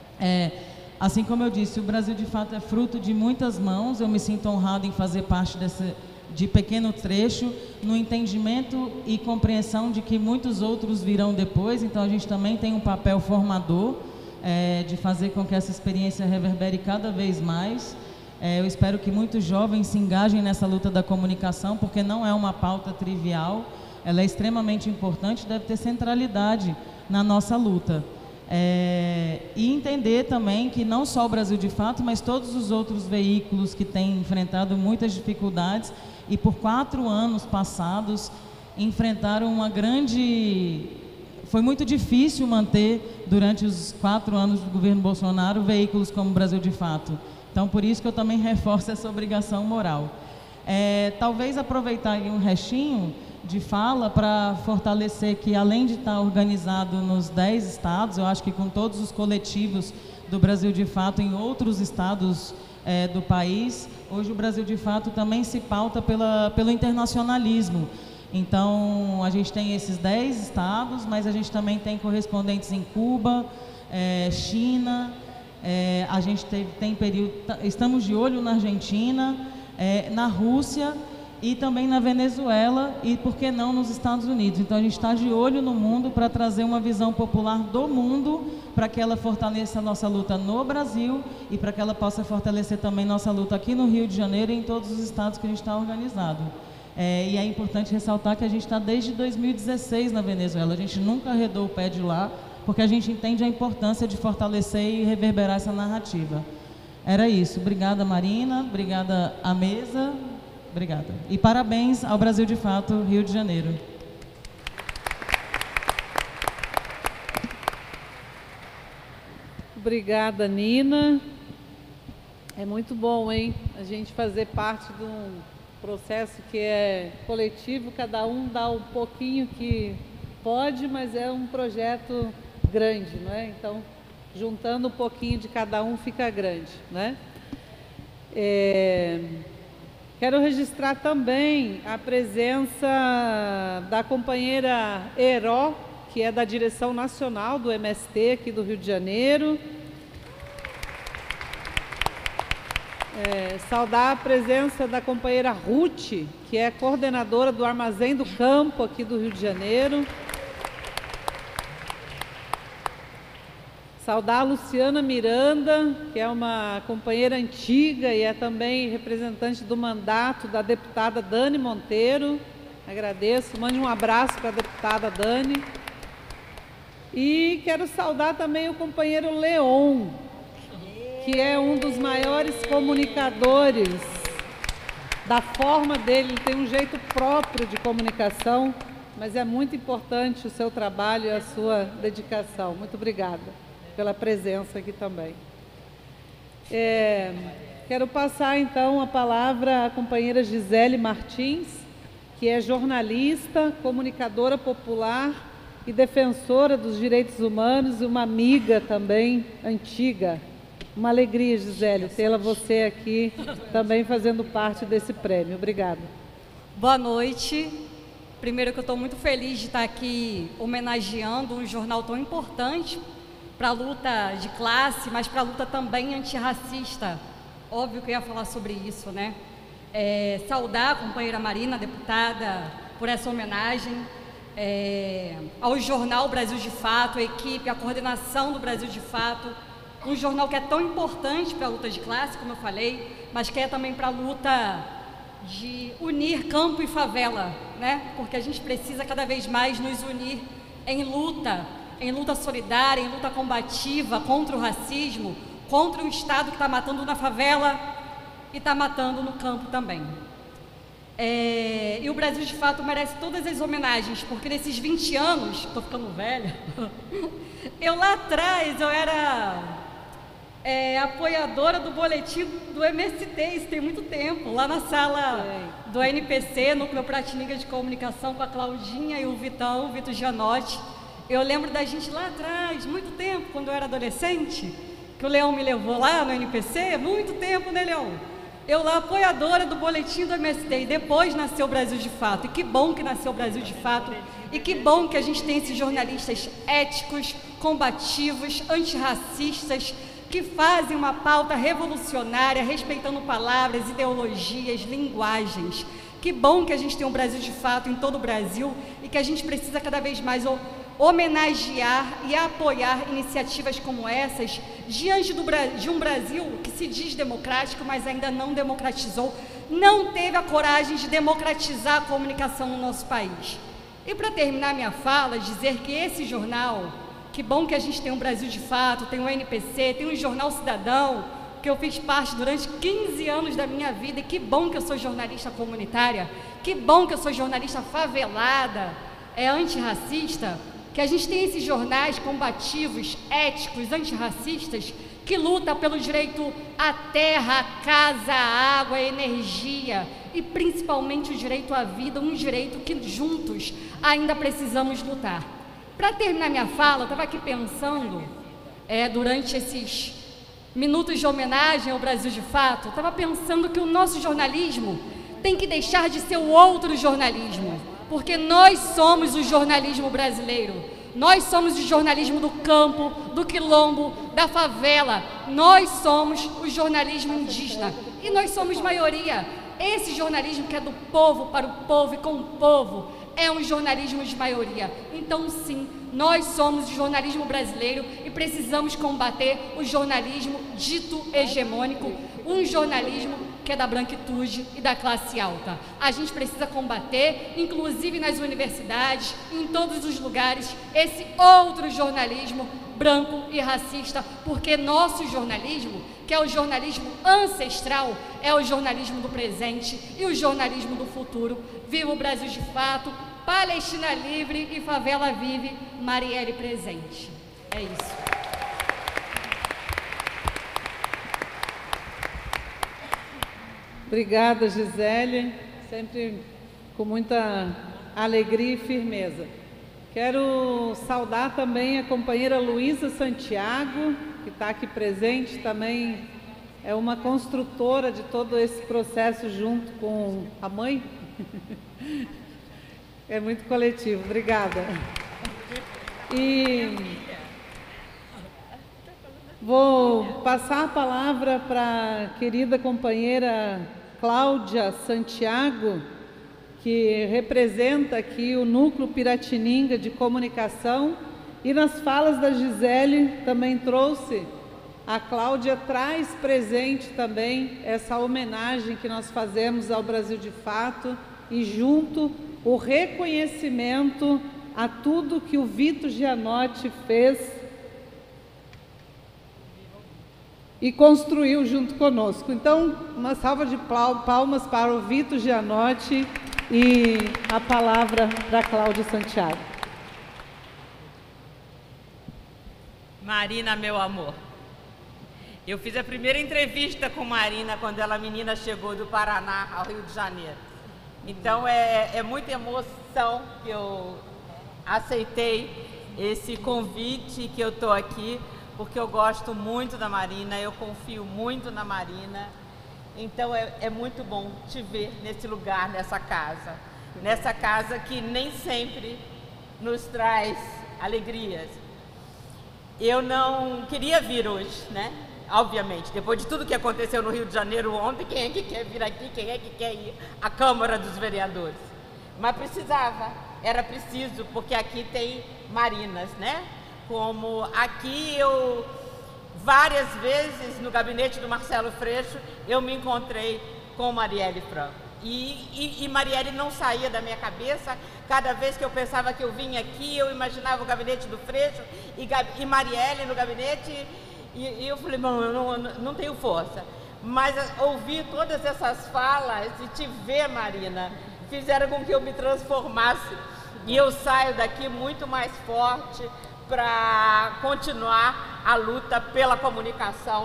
Assim como eu disse, o Brasil de Fato é fruto de muitas mãos. Eu me sinto honrado em fazer parte de pequeno trecho, no entendimento e compreensão de que muitos outros virão depois. Então a gente também tem um papel formador, de fazer com que essa experiência reverbere cada vez mais. Eu espero que muitos jovens se engajem nessa luta da comunicação, porque não é uma pauta trivial, ela é extremamente importante, deve ter centralidade na nossa luta. E entender também que não só o Brasil de Fato, mas todos os outros veículos que têm enfrentado muitas dificuldades e por 4 anos passados enfrentaram uma grande... Foi muito difícil manter, durante os 4 anos do governo Bolsonaro, veículos como o Brasil de Fato. Então, por isso que eu também reforço essa obrigação moral. Talvez aproveitar aí um restinho de fala para fortalecer que, além de estar organizado nos 10 estados, eu acho que com todos os coletivos do Brasil de Fato em outros estados do país, hoje o Brasil de Fato também se pauta pelo internacionalismo. Então, a gente tem esses 10 estados, mas a gente também tem correspondentes em Cuba, China, a gente tem período, estamos de olho na Argentina, na Rússia e também na Venezuela e, por que não, nos Estados Unidos. Então, a gente está de olho no mundo para trazer uma visão popular do mundo, para que ela fortaleça a nossa luta no Brasil e para que ela possa fortalecer também nossa luta aqui no Rio de Janeiro e em todos os estados que a gente está organizado. E é importante ressaltar que a gente está desde 2016 na Venezuela, a gente nunca arredou o pé de lá, porque a gente entende a importância de fortalecer e reverberar essa narrativa. Era isso. Obrigada, Marina. Obrigada à mesa. Obrigada. E parabéns ao Brasil de Fato, Rio de Janeiro. Obrigada, Nina. É muito bom, hein? A gente fazer parte de um processo que é coletivo, cada um dá um pouquinho que pode, mas é um projeto grande, não é? Então, juntando um pouquinho de cada um fica grande, né? Quero registrar também a presença da companheira Heró, que é da direção nacional do MST aqui do Rio de Janeiro. Saudar a presença da companheira Ruth, que é coordenadora do Armazém do Campo aqui do Rio de Janeiro. Saudar a Luciana Miranda, que é uma companheira antiga e é também representante do mandato da deputada Dani Monteiro. Agradeço, mande um abraço para a deputada Dani. E quero saudar também o companheiro Leon, que é um dos maiores comunicadores. Da forma dele, ele tem um jeito próprio de comunicação, mas é muito importante o seu trabalho e a sua dedicação. Muito obrigada pela presença aqui também. Quero passar então a palavra à companheira Gisele Martins, que é jornalista, comunicadora popular e defensora dos direitos humanos e uma amiga também antiga. Uma alegria, Gisele, tê-la você aqui também fazendo parte desse prêmio. Obrigada. Boa noite. Primeiro que eu estou muito feliz de estar aqui homenageando um jornal tão importante para a luta de classe, mas para a luta também antirracista. Óbvio que eu ia falar sobre isso, né? Saudar a companheira Marina, deputada, por essa homenagem, ao jornal Brasil de Fato, a equipe, a coordenação do Brasil de Fato, um jornal que é tão importante para a luta de classe, como eu falei, mas que é também para a luta de unir campo e favela, né? Porque a gente precisa cada vez mais nos unir em luta solidária, em luta combativa contra o racismo, contra o Estado que está matando na favela e está matando no campo também. E o Brasil de Fato merece todas as homenagens, porque nesses 20 anos, estou ficando velha, eu lá atrás eu era apoiadora do boletim do MST, isso tem muito tempo, lá na sala do NPC, Núcleo Piratininga de Comunicação, com a Claudinha e o Vitor Gianotti. Eu lembro da gente lá atrás, muito tempo, quando eu era adolescente, que o Leão me levou lá no NPC, muito tempo, né, Leão? Eu lá, apoiadora do boletim do MST, e depois nasceu o Brasil de Fato. E que bom que nasceu o Brasil de Fato, e que bom que a gente tem esses jornalistas éticos, combativos, antirracistas, que fazem uma pauta revolucionária, respeitando palavras, ideologias, linguagens. Que bom que a gente tem um Brasil de Fato em todo o Brasil e que a gente precisa cada vez mais homenagear e apoiar iniciativas como essas diante de um Brasil que se diz democrático, mas ainda não democratizou, não teve a coragem de democratizar a comunicação no nosso país. E para terminar minha fala, dizer que esse jornal, que bom que a gente tem um Brasil de Fato, tem o NPC, tem um Jornal Cidadão, que eu fiz parte durante 15 anos da minha vida, e que bom que eu sou jornalista comunitária, que bom que eu sou jornalista favelada, antirracista, que a gente tem esses jornais combativos, éticos, antirracistas, que lutam pelo direito à terra, à casa, à água, à energia e principalmente o direito à vida, um direito que juntos ainda precisamos lutar. Para terminar minha fala, eu estava aqui pensando, durante esses minutos de homenagem ao Brasil de Fato, eu estava pensando que o nosso jornalismo tem que deixar de ser o outro jornalismo, porque nós somos o jornalismo brasileiro, nós somos o jornalismo do campo, do quilombo, da favela, nós somos o jornalismo indígena e nós somos maioria. Esse jornalismo que é do povo, para o povo e com o povo, é um jornalismo de maioria. Então, sim, nós somos o jornalismo brasileiro e precisamos combater o jornalismo dito hegemônico, um jornalismo que é da branquitude e da classe alta. A gente precisa combater, inclusive nas universidades, em todos os lugares, esse outro jornalismo branco e racista, porque nosso jornalismo, que é o jornalismo ancestral, é o jornalismo do presente e o jornalismo do futuro. Viva o Brasil de Fato, Palestina livre e favela vive, Marielle presente. É isso. Obrigada, Gisele, sempre com muita alegria e firmeza. Quero saudar também a companheira Luísa Santiago, que está aqui presente, também é uma construtora de todo esse processo junto com a mãe. É muito coletivo, obrigada. E vou passar a palavra para a querida companheira Cláudia Santiago, que representa aqui o Núcleo Piratininga de Comunicação, e nas falas da Gisele também trouxe, a Cláudia traz presente também essa homenagem que nós fazemos ao Brasil de Fato e junto o reconhecimento a tudo que o Vitor Gianotti fez e construiu junto conosco. Então, uma salva de palmas para o Vitor Gianotti e a palavra para Cláudia Santiago. Marina, meu amor, Eu fiz a primeira entrevista com Marina quando ela menina chegou do Paraná ao Rio de Janeiro. Então é muita emoção que eu aceitei esse convite, que eu estou aqui, porque eu gosto muito da Marina, eu confio muito na Marina. Então é muito bom te ver nesse lugar, nessa casa que nem sempre nos traz alegrias. Eu não queria vir hoje, né? Obviamente, depois de tudo que aconteceu no Rio de Janeiro ontem, quem é que quer vir aqui, quem é que quer ir à Câmara dos Vereadores? Mas precisava, era preciso, porque aqui tem marinas, né? Como aqui eu, várias vezes no gabinete do Marcelo Freixo, eu me encontrei com Marielle Franco. E Marielle não saía da minha cabeça. Cada vez que eu pensava que eu vinha aqui, eu imaginava o gabinete do Freixo e Marielle no gabinete. E eu falei, eu não tenho força. Mas ouvir todas essas falas e te ver, Marina, fizeram com que eu me transformasse. E eu saio daqui muito mais forte para continuar a luta pela comunicação,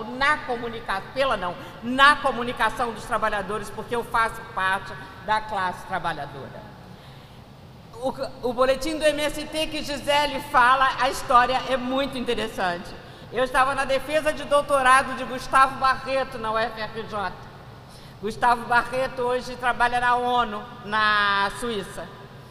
na comunicação dos trabalhadores, porque eu faço parte da classe trabalhadora. O boletim do MST que Gisele fala, a história é muito interessante. Eu estava na defesa de doutorado de Gustavo Barreto, na UFRJ. Gustavo Barreto hoje trabalha na ONU, na Suíça.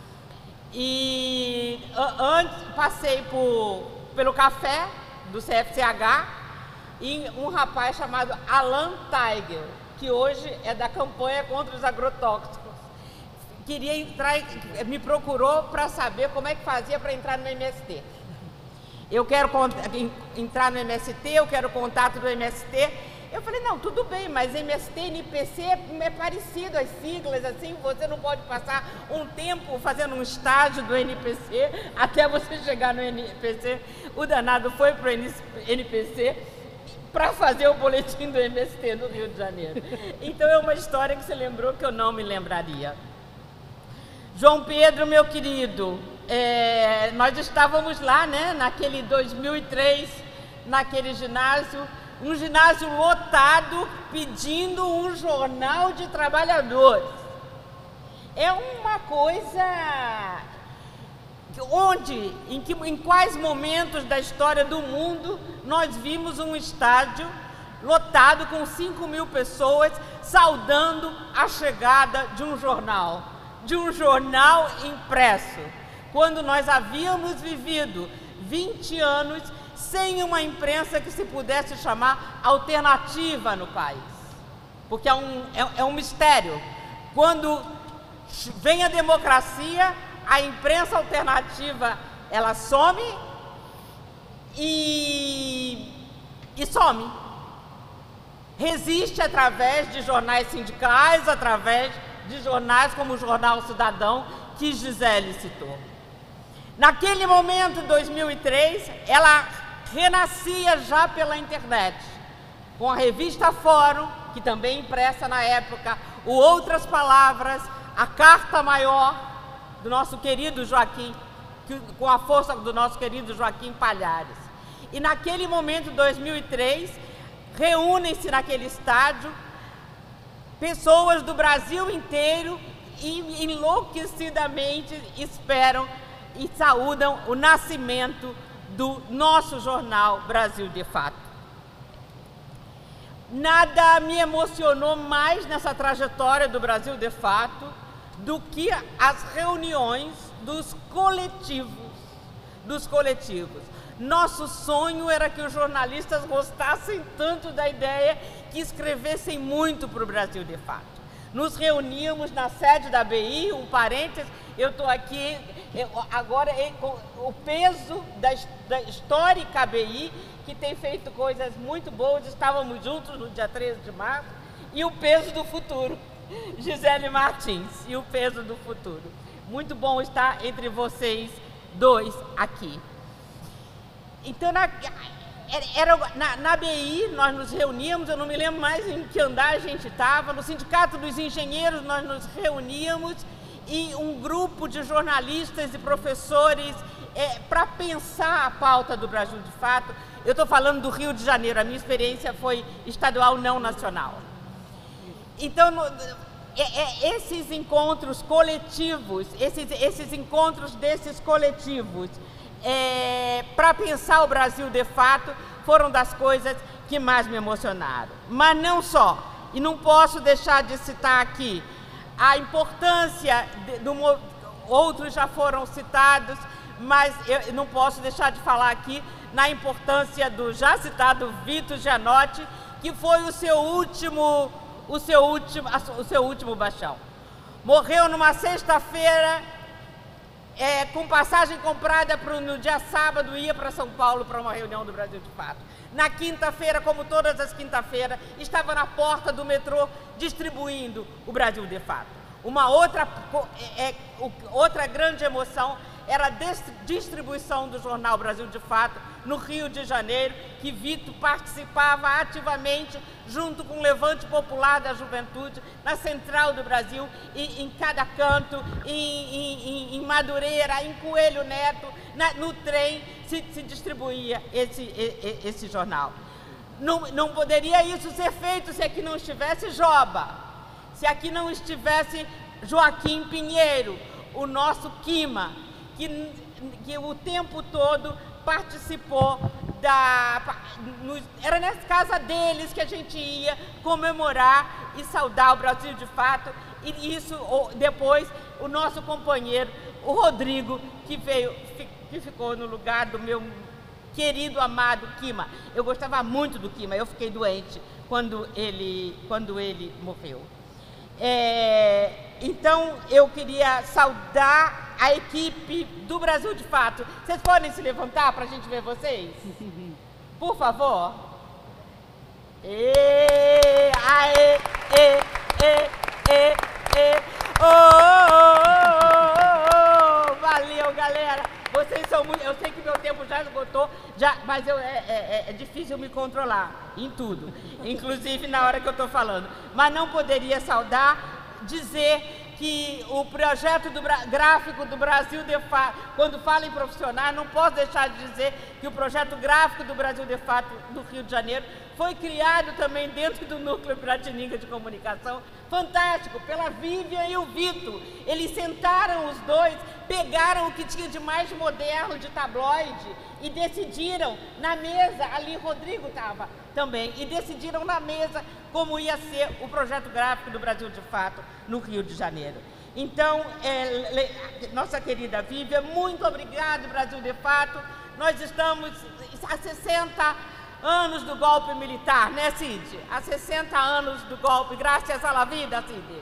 E antes passei pelo café do CFCH e um rapaz chamado Alan Tiger, que hoje é da campanha contra os agrotóxicos, queria entrar, me procurou para saber como é que fazia para entrar no MST. Eu quero entrar no MST, eu quero contato do MST. Eu falei, não, tudo bem, mas MST e NPC é parecido, as siglas, assim, você não pode passar um tempo fazendo um estágio do NPC até você chegar no NPC. O danado foi para o NPC para fazer o boletim do MST no Rio de Janeiro. Então é uma história que você lembrou que eu não me lembraria. João Pedro, meu querido, nós estávamos lá, né, naquele 2003, naquele ginásio, um ginásio lotado, pedindo um jornal de trabalhadores. É uma coisa em quais momentos da história do mundo nós vimos um estádio lotado com 5.000 pessoas saudando a chegada de um jornal impresso, quando nós havíamos vivido 20 anos sem uma imprensa que se pudesse chamar alternativa no país. Porque é um mistério. Quando vem a democracia, a imprensa alternativa, ela some e some. Resiste através de jornais sindicais, através de jornais como o Jornal Cidadão, que Gisele citou. Naquele momento, em 2003, ela renascia já pela internet, com a revista Fórum, que também impressa na época, o Outras Palavras, a Carta Maior do nosso querido Joaquim, com a força do nosso querido Joaquim Palhares. E naquele momento, 2003, reúnem-se naquele estádio pessoas do Brasil inteiro e enlouquecidamente esperam e saúdam o nascimento do nosso jornal Brasil de Fato. Nada me emocionou mais nessa trajetória do Brasil de Fato do que as reuniões dos coletivos. Nosso sonho era que os jornalistas gostassem tanto da ideia que escrevessem muito para o Brasil de Fato. Nos reuníamos na sede da ABI, um parênteses, eu estou aqui agora com o peso da histórica ABI, que tem feito coisas muito boas, estávamos juntos no dia 13 de março, e o peso do futuro, Gisele Martins, e o peso do futuro. Muito bom estar entre vocês dois aqui. Então, na ABI nós nos reuníamos, eu não me lembro mais em que andar a gente estava, no Sindicato dos Engenheiros nós nos reuníamos e um grupo de jornalistas e professores para pensar a pauta do Brasil de Fato, eu estou falando do Rio de Janeiro, a minha experiência foi estadual, não nacional. Então, esses encontros coletivos, esses encontros desses coletivos, para pensar o Brasil de fato, foram das coisas que mais me emocionaram. Mas não só, e não posso deixar de citar aqui a importância, outros já foram citados, mas eu não posso deixar de falar aqui na importância do já citado Vito Gianotti, que foi o seu último bastião. Morreu numa sexta-feira, com passagem comprada no dia sábado, ia para São Paulo para uma reunião do Brasil de Fato. Na quinta-feira, como todas as quinta-feiras, estava na porta do metrô distribuindo o Brasil de Fato. Uma outra grande emoção era a distribuição do jornal Brasil de Fato no Rio de Janeiro, que Vito participava ativamente junto com o Levante Popular da Juventude, na Central do Brasil, em cada canto, em Madureira, em Coelho Neto, no trem, se distribuía esse jornal. Não poderia isso ser feito se aqui não estivesse Joba, se aqui não estivesse Joaquim Pinheiro, o nosso Quima, que o tempo todo participou era nessa casa deles que a gente ia comemorar e saudar o Brasil de Fato, e isso depois o nosso companheiro, o Rodrigo, que ficou no lugar do meu querido, amado Quima. Eu gostava muito do Quima, eu fiquei doente quando ele morreu. Então, eu queria saudar a equipe do Brasil de Fato. Vocês podem se levantar para a gente ver vocês? Por favor. Valeu, galera. Vocês são muito... Eu sei que meu tempo já esgotou, mas é difícil me controlar em tudo, inclusive na hora que eu estou falando. Mas não poderia dizer que o projeto gráfico do Brasil de Fato, quando fala em profissionais, não posso deixar de dizer que o projeto gráfico do Brasil de Fato do Rio de Janeiro foi criado também dentro do Núcleo Piratininga de Comunicação, fantástico, pela Vivian e o Vito. Eles sentaram os dois, pegaram o que tinha de mais moderno de tabloide e decidiram na mesa, ali Rodrigo estava também, e decidiram na mesa como ia ser o projeto gráfico do Brasil de Fato no Rio de Janeiro. Então, nossa querida Vivian, muito obrigada, Brasil de Fato. Nós estamos há 60 anos do golpe militar, né, Cid? Há 60 anos do golpe, graças à vida, Cid.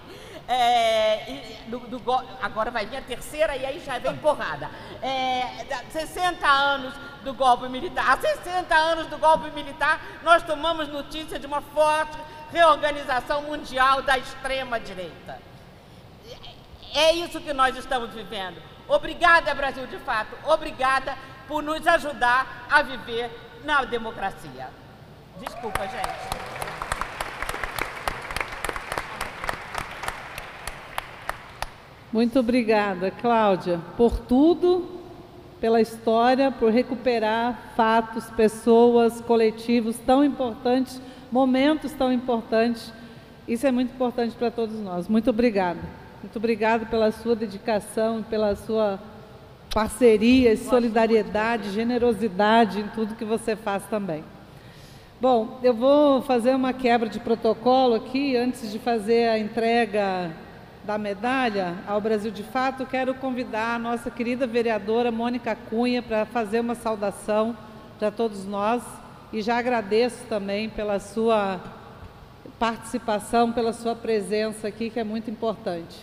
Agora vai vir a terceira e aí já vem porrada. 60 anos do golpe militar. Há 60 anos do golpe militar, nós tomamos notícia de uma forte reorganização mundial da extrema-direita. É isso que nós estamos vivendo. Obrigada, Brasil de Fato. Obrigada por nos ajudar a viver na democracia. Desculpa, gente. Muito obrigada, Cláudia, por tudo, pela história, por recuperar fatos, pessoas, coletivos tão importantes, momentos tão importantes. Isso é muito importante para todos nós. Muito obrigada. Muito obrigada pela sua dedicação, pela sua parceria, solidariedade, generosidade em tudo que você faz também. Bom, eu vou fazer uma quebra de protocolo aqui, antes de fazer a entrega da medalha ao Brasil de Fato. Quero convidar a nossa querida vereadora Mônica Cunha para fazer uma saudação para todos nós, e já agradeço também pela sua participação, pela sua presença aqui, que é muito importante.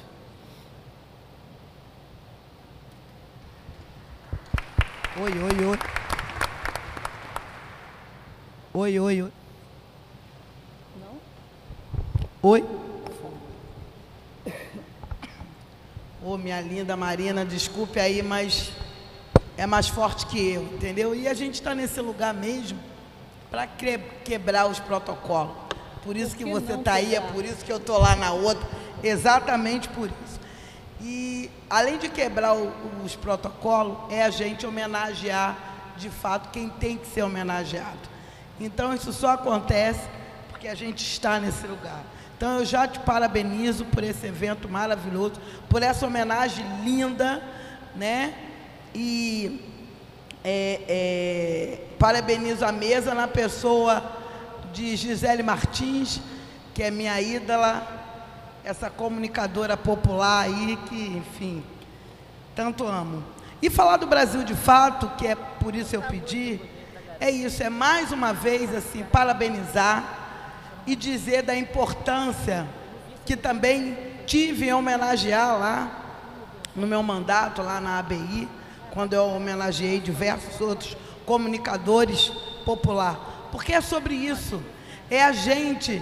Oi, oi, oi. Oi, oi, oi. Não? Oi. Ô, minha linda Marina, desculpe aí, mas é mais forte que eu, entendeu? E a gente está nesse lugar mesmo para quebrar os protocolos. Por isso que você está aí, é por isso que eu estou lá na outra, exatamente por isso. E, além de quebrar os protocolos, é a gente homenagear, de fato, quem tem que ser homenageado. Então, isso só acontece porque a gente está nesse lugar. Então, eu já te parabenizo por esse evento maravilhoso, por essa homenagem linda, né? E parabenizo a mesa na pessoa de Gisele Martins, que é minha ídola, essa comunicadora popular aí, que, enfim, tanto amo. E falar do Brasil de Fato, que é por isso eu pedi, é isso, é mais uma vez, assim, parabenizar e dizer da importância que também tive em homenagear lá, no meu mandato, lá na ABI, quando eu homenageei diversos outros comunicadores populares. Porque é sobre isso, é a gente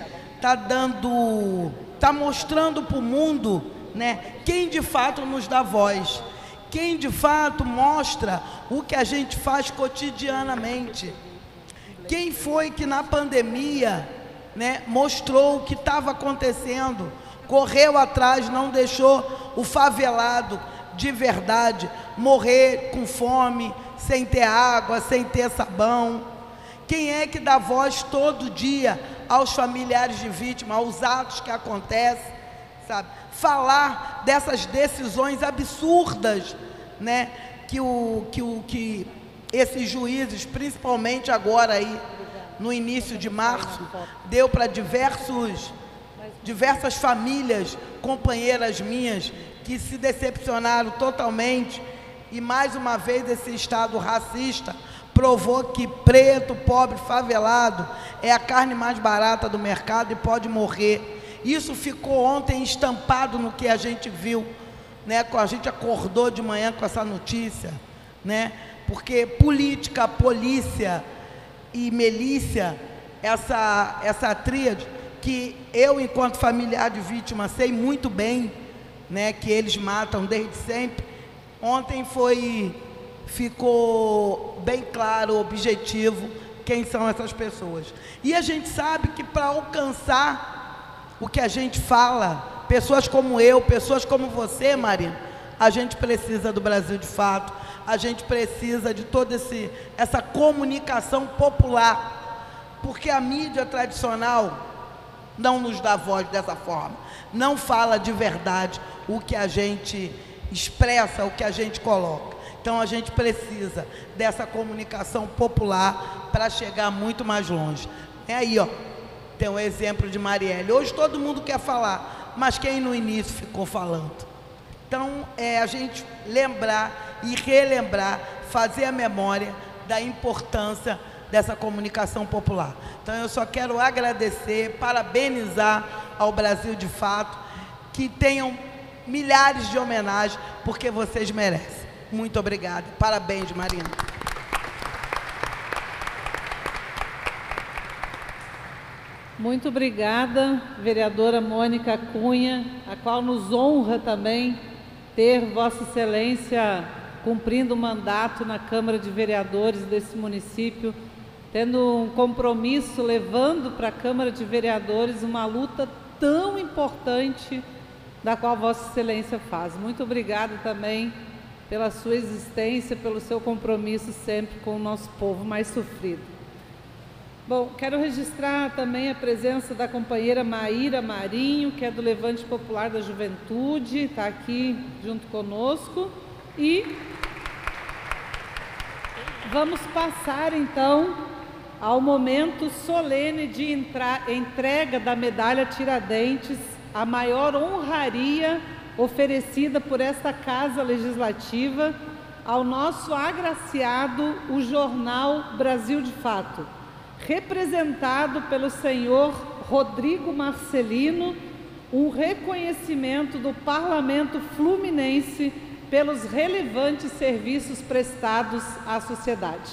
tá mostrando para o mundo, né, quem de fato nos dá voz, quem de fato mostra o que a gente faz cotidianamente. Quem foi que na pandemia, né, mostrou o que estava acontecendo, correu atrás, não deixou o favelado de verdade morrer com fome, sem ter água, sem ter sabão. Quem é que dá voz todo dia aos familiares de vítima, aos atos que acontecem, sabe? Falar dessas decisões absurdas, né, que esses juízes, principalmente agora aí, no início de março, deu para diversas famílias, companheiras minhas, que se decepcionaram totalmente, e mais uma vez esse Estado racista provou que preto, pobre, favelado é a carne mais barata do mercado e pode morrer. Isso ficou ontem estampado no que a gente viu, né? A gente acordou de manhã com essa notícia, né? Porque política, polícia e milícia, essa tríade, que eu, enquanto familiar de vítima, sei muito bem, né, que eles matam desde sempre. Ontem ficou bem claro, objetivo, quem são essas pessoas. E a gente sabe que para alcançar o que a gente fala, pessoas como eu, pessoas como você, Marina, a gente precisa do Brasil de Fato, a gente precisa de toda essa comunicação popular, porque a mídia tradicional não nos dá voz dessa forma, não fala de verdade o que a gente expressa, o que a gente coloca. Então a gente precisa dessa comunicação popular para chegar muito mais longe. É aí, ó, tem um exemplo de Marielle. Hoje todo mundo quer falar, mas quem no início ficou falando? Então é a gente lembrar e relembrar, fazer a memória da importância dessa comunicação popular. Então eu só quero agradecer, parabenizar ao Brasil de Fato, que tenham milhares de homenagens, porque vocês merecem. Muito obrigada. Parabéns, Marina. Muito obrigada, vereadora Mônica Cunha, a qual nos honra também ter Vossa Excelência cumprindo o mandato na Câmara de Vereadores desse município, tendo um compromisso, levando para a Câmara de Vereadores uma luta tão importante da qual Vossa Excelência faz. Muito obrigada também pela sua existência, pelo seu compromisso sempre com o nosso povo mais sofrido. Bom, quero registrar também a presença da companheira Maíra Marinho, que é do Levante Popular da Juventude, está aqui junto conosco. E vamos passar então ao momento solene de entrega da medalha Tiradentes, a maior honraria oferecida por esta Casa Legislativa ao nosso agraciado, o jornal Brasil de Fato, representado pelo senhor Rodrigo Marcelino, um reconhecimento do Parlamento Fluminense pelos relevantes serviços prestados à sociedade.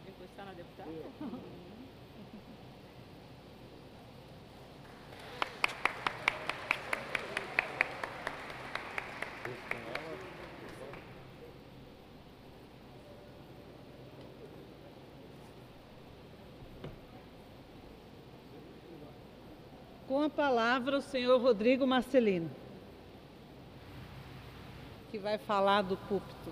encostar na deputada? Com a palavra, o senhor Rodrigo Marcelino, que vai falar do púlpito.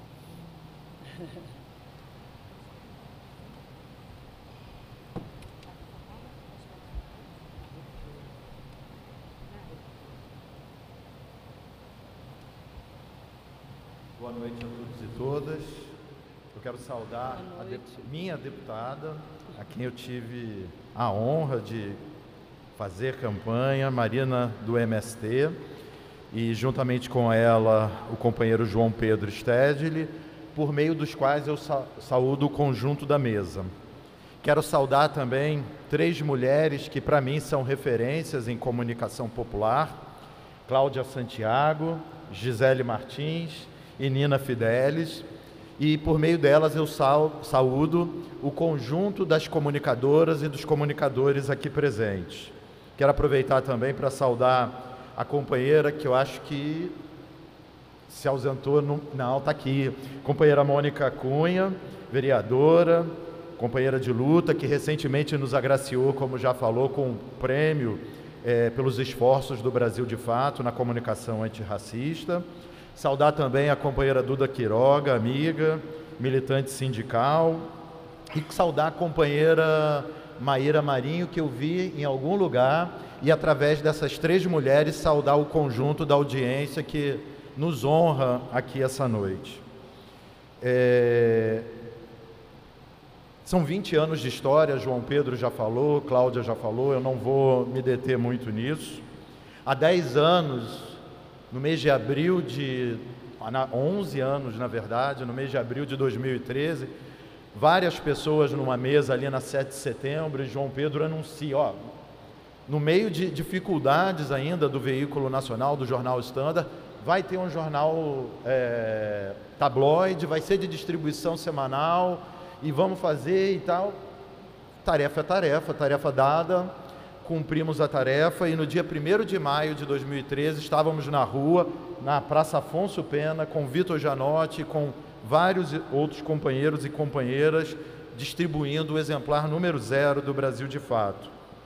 Boa noite a todos e todas. Eu quero saudar minha deputada, a quem eu tive a honra de fazer campanha, Marina do MST, e juntamente com ela o companheiro João Pedro Stedley, por meio dos quais eu saúdo o conjunto da mesa. Quero saudar também 3 mulheres que para mim são referências em comunicação popular: Cláudia Santiago, Gisele Martins e Nina Fidelis, e por meio delas eu saúdo o conjunto das comunicadoras e dos comunicadores aqui presentes. Quero aproveitar também para saudar a companheira que eu acho que se ausentou, não, está aqui, companheira Mônica Cunha, vereadora, companheira de luta, que recentemente nos agraciou, como já falou, com um prêmio pelos esforços do Brasil de Fato na comunicação antirracista. Saudar também a companheira Duda Quiroga, amiga, militante sindical, e saudar a companheira Maíra Marinho, que eu vi em algum lugar, e através dessas 3 mulheres saudar o conjunto da audiência que nos honra aqui essa noite. São 20 anos de história, João Pedro já falou, Cláudia já falou, eu não vou me deter muito nisso. Há 10 anos, no mês de abril 11 anos, na verdade, no mês de abril de 2013, várias pessoas numa mesa ali na 7 de setembro, e João Pedro anuncia, no meio de dificuldades ainda do veículo nacional, do jornal Standard, vai ter um jornal tabloide, vai ser de distribuição semanal, e vamos fazer e tal. Tarefa é tarefa, tarefa dada, cumprimos a tarefa, e no dia 1º de maio de 2013 estávamos na rua, na Praça Afonso Pena, com Vitor Janotti, com vários outros companheiros e companheiras, distribuindo o exemplar número 0 do Brasil de Fato.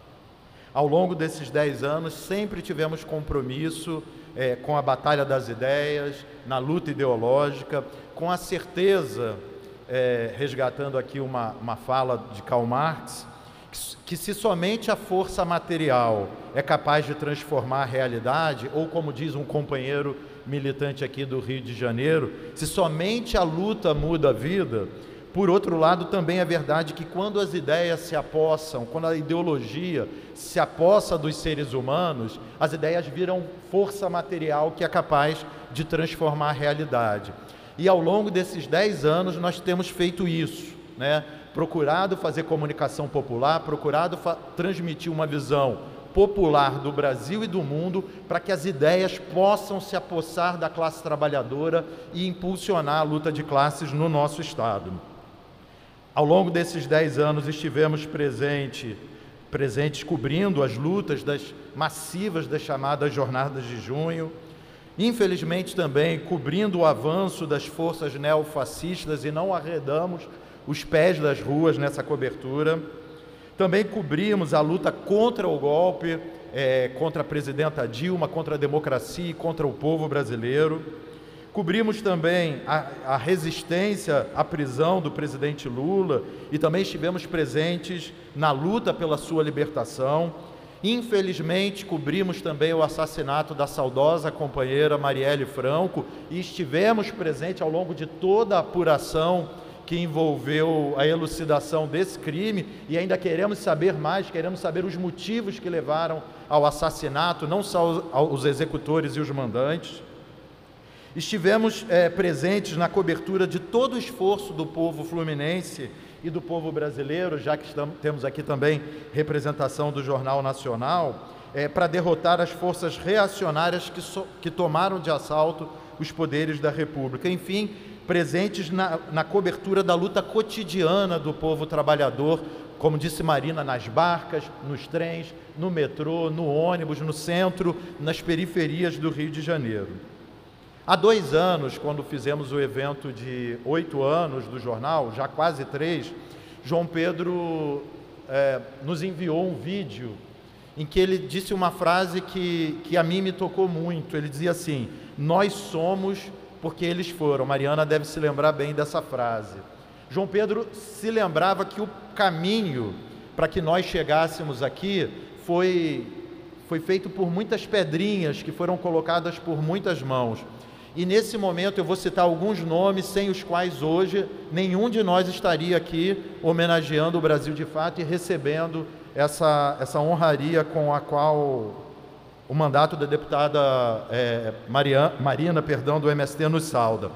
Ao longo desses 10 anos, sempre tivemos compromisso com a batalha das ideias, na luta ideológica, com a certeza, resgatando aqui uma fala de Karl Marx, que se somente a força material é capaz de transformar a realidade, ou como diz um companheiro militante aqui do Rio de Janeiro, se somente a luta muda a vida, por outro lado também é verdade que quando as ideias se apossam, quando a ideologia se apossa dos seres humanos, as ideias viram força material que é capaz de transformar a realidade. E ao longo desses 10 anos nós temos feito isso, né? Procurado fazer comunicação popular, procurado transmitir uma visão popular do Brasil e do mundo para que as ideias possam se apossar da classe trabalhadora e impulsionar a luta de classes no nosso Estado. Ao longo desses 10 anos estivemos presentes cobrindo as lutas massivas das chamadas Jornadas de Junho, infelizmente também cobrindo o avanço das forças neofascistas, e não arredamos os pés das ruas nessa cobertura. Também cobrimos a luta contra o golpe, contra a presidenta Dilma, contra a democracia e contra o povo brasileiro. Cobrimos também a resistência à prisão do presidente Lula, e também estivemos presentes na luta pela sua libertação. Infelizmente, cobrimos também o assassinato da saudosa companheira Marielle Franco, e estivemos presentes ao longo de toda a apuração que envolveu a elucidação desse crime, e ainda queremos saber mais, queremos saber os motivos que levaram ao assassinato, não só os executores e os mandantes. Estivemos presentes na cobertura de todo o esforço do povo fluminense e do povo brasileiro, já que temos aqui também representação do Jornal Nacional, para derrotar as forças reacionárias que tomaram de assalto os poderes da República. Enfim, presentes na cobertura da luta cotidiana do povo trabalhador, como disse Marina, nas barcas, nos trens, no metrô, no ônibus, no centro, nas periferias do Rio de Janeiro. Há 2 anos, quando fizemos o evento de 8 anos do jornal, já quase 3, João Pedro nos enviou um vídeo em que ele disse uma frase que a mim me tocou muito. Ele dizia assim: nós somos porque eles foram. Mariana deve se lembrar bem dessa frase. João Pedro se lembrava que o caminho para que nós chegássemos aqui foi feito por muitas pedrinhas que foram colocadas por muitas mãos. E nesse momento eu vou citar alguns nomes sem os quais hoje nenhum de nós estaria aqui homenageando o Brasil de Fato e recebendo essa honraria com a qual o mandato da deputada Marina, do MST nos sauda.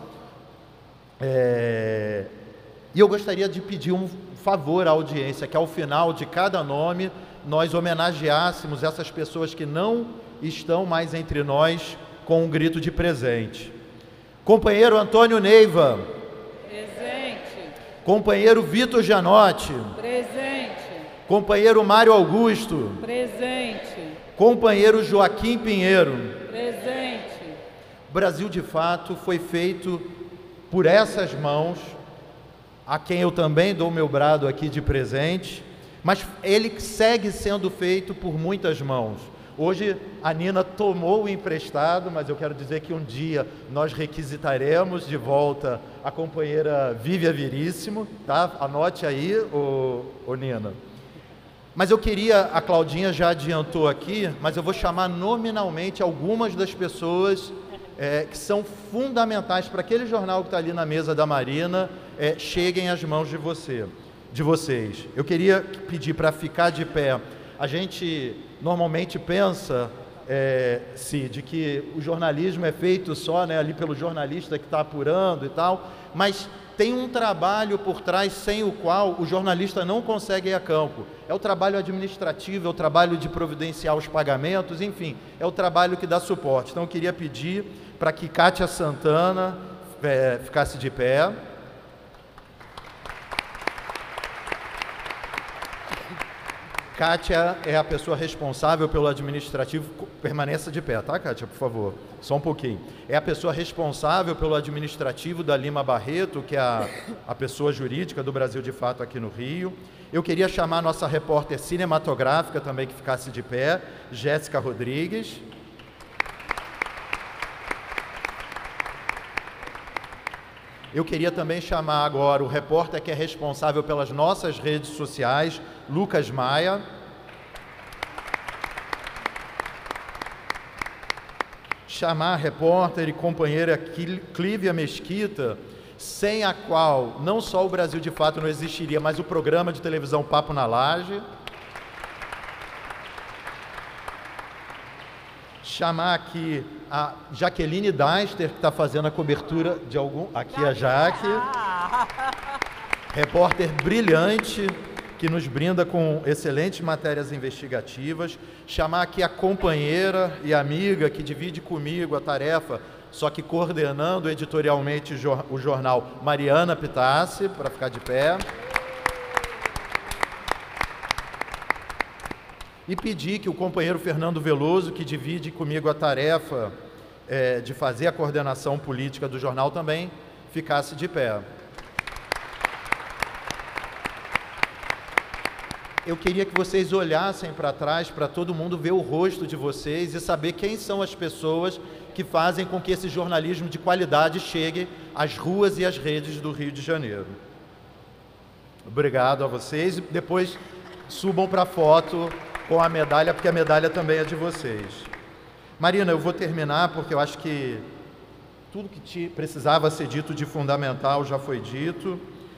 E eu gostaria de pedir um favor à audiência, que ao final de cada nome nós homenageássemos essas pessoas que não estão mais entre nós com um grito de presente. Companheiro Antônio Neiva. Presente. Companheiro Vitor Gianotti. Presente. Companheiro Mário Augusto. Presente. Companheiro Joaquim Pinheiro. Presente. O Brasil de Fato foi feito por essas mãos, a quem eu também dou meu brado aqui de presente, mas ele segue sendo feito por muitas mãos. Hoje a Nina tomou o emprestado, mas eu quero dizer que um dia nós requisitaremos de volta a companheira Vívia Veríssimo, tá? Anote aí, ô Nina. Mas eu queria, a Claudinha já adiantou aqui, mas eu vou chamar nominalmente algumas das pessoas que são fundamentais para aquele jornal que está ali na mesa da Marina, cheguem às mãos de vocês. Eu queria pedir para ficar de pé. A gente normalmente pensa, Cid, que o jornalismo é feito só, né, ali pelo jornalista que está apurando e tal, mas tem um trabalho por trás sem o qual o jornalista não consegue ir a campo. É o trabalho administrativo, é o trabalho de providenciar os pagamentos, enfim, é o trabalho que dá suporte. Então eu queria pedir para que Kátia Santana ficasse de pé. Kátia é a pessoa responsável pelo administrativo. Permaneça de pé, tá, Kátia, por favor? Só um pouquinho. É a pessoa responsável pelo administrativo da Lima Barreto, que é a pessoa jurídica do Brasil de Fato aqui no Rio. Eu queria chamar a nossa repórter cinematográfica também que ficasse de pé, Jéssica Rodrigues. Eu queria também chamar agora o repórter que é responsável pelas nossas redes sociais, Lucas Maia. Chamar a repórter e companheira Clívia Mesquita, sem a qual não só o Brasil de Fato não existiria, mas o programa de televisão Papo na Laje. Chamar aqui a Jaqueline Daster, que está fazendo a cobertura de algum... Aqui a Jaque. Repórter brilhante, que nos brinda com excelentes matérias investigativas. Chamar aqui a companheira e amiga que divide comigo a tarefa, só que coordenando editorialmente o jornal, Mariana Pitassi, para ficar de pé. E pedir que o companheiro Fernando Veloso, que divide comigo a tarefa de fazer a coordenação política do jornal, também ficasse de pé. Eu queria que vocês olhassem para trás, para todo mundo ver o rosto de vocês e saber quem são as pessoas que fazem com que esse jornalismo de qualidade chegue às ruas e às redes do Rio de Janeiro. Obrigado a vocês e depois subam para a foto com a medalha, porque a medalha também é de vocês. Marina, eu vou terminar porque eu acho que tudo que precisava ser dito de fundamental já foi dito.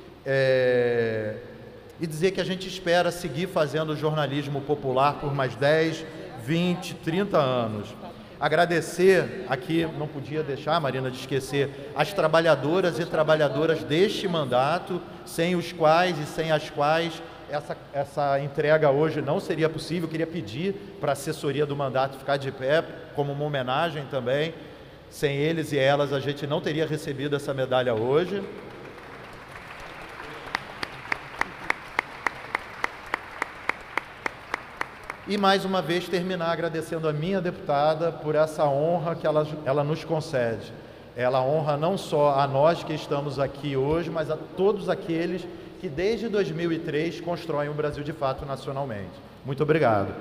E dizer que a gente espera seguir fazendo jornalismo popular por mais 10, 20, 30 anos. Agradecer aqui, não podia deixar, Marina, de esquecer, as trabalhadoras e trabalhadoras deste mandato, sem os quais e sem as quais essa entrega hoje não seria possível. Eu queria pedir para a assessoria do mandato ficar de pé, como uma homenagem também. Sem eles e elas, a gente não teria recebido essa medalha hoje. E mais uma vez terminar agradecendo a minha deputada por essa honra que ela nos concede. Ela honra não só a nós que estamos aqui hoje, mas a todos aqueles que desde 2003 constroem o Brasil de fato nacionalmente. Muito obrigado.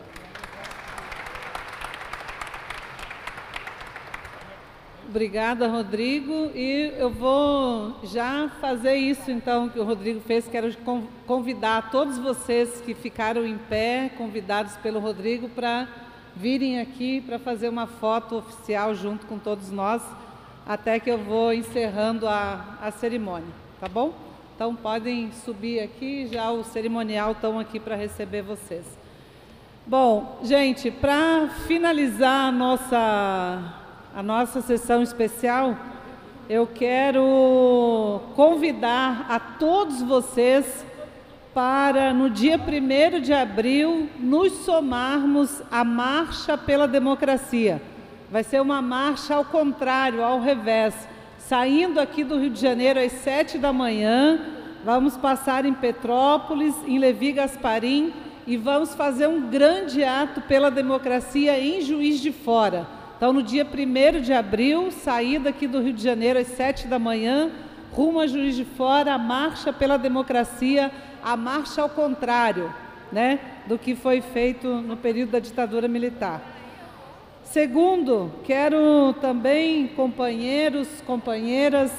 Obrigada, Rodrigo. E eu vou já fazer isso, então, que o Rodrigo fez. Quero convidar todos vocês que ficaram em pé, convidados pelo Rodrigo, para virem aqui para fazer uma foto oficial junto com todos nós, até que eu vou encerrando a cerimônia, tá bom? Então, podem subir aqui, já o cerimonial estão aqui para receber vocês. Bom, gente, para finalizar a nossa sessão especial, eu quero convidar a todos vocês para, no dia 1º de abril, nos somarmos à Marcha pela Democracia. Vai ser uma marcha ao contrário, ao revés, saindo aqui do Rio de Janeiro às 7 da manhã, vamos passar em Petrópolis, em Levi Gasparim, e vamos fazer um grande ato pela democracia em Juiz de Fora. Então, no dia 1º de abril, saída aqui do Rio de Janeiro às 7 da manhã, rumo a Juiz de Fora, a marcha pela democracia, a marcha ao contrário, né, do que foi feito no período da ditadura militar. Segundo, quero também, companheiros, companheiras,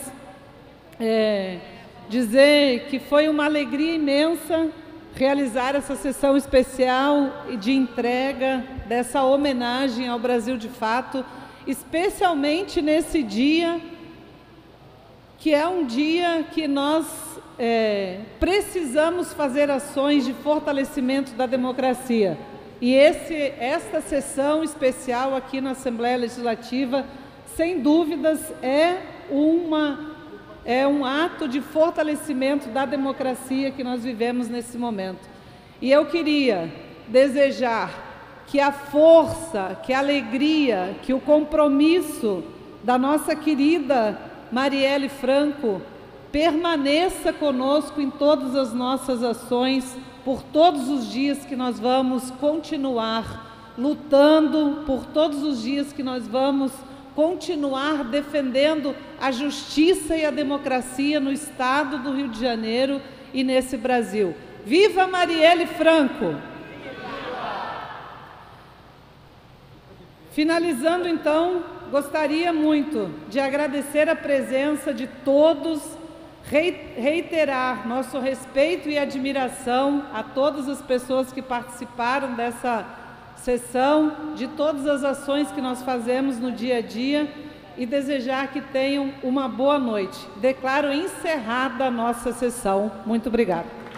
dizer que foi uma alegria imensa realizar essa sessão especial de entrega dessa homenagem ao Brasil de Fato, especialmente nesse dia, que é um dia que nós precisamos fazer ações de fortalecimento da democracia. E esta sessão especial aqui na Assembleia Legislativa, sem dúvidas, é um ato de fortalecimento da democracia que nós vivemos nesse momento. E eu queria desejar que a força, que a alegria, que o compromisso da nossa querida Marielle Franco permaneça conosco em todas as nossas ações, por todos os dias que nós vamos continuar lutando, por todos os dias que nós vamos continuar defendendo a justiça e a democracia no estado do Rio de Janeiro e nesse Brasil. Viva Marielle Franco! Finalizando, então, gostaria muito de agradecer a presença de todos, reiterar nosso respeito e admiração a todas as pessoas que participaram dessa sessão, de todas as ações que nós fazemos no dia a dia e desejar que tenham uma boa noite. Declaro encerrada a nossa sessão. Muito obrigada.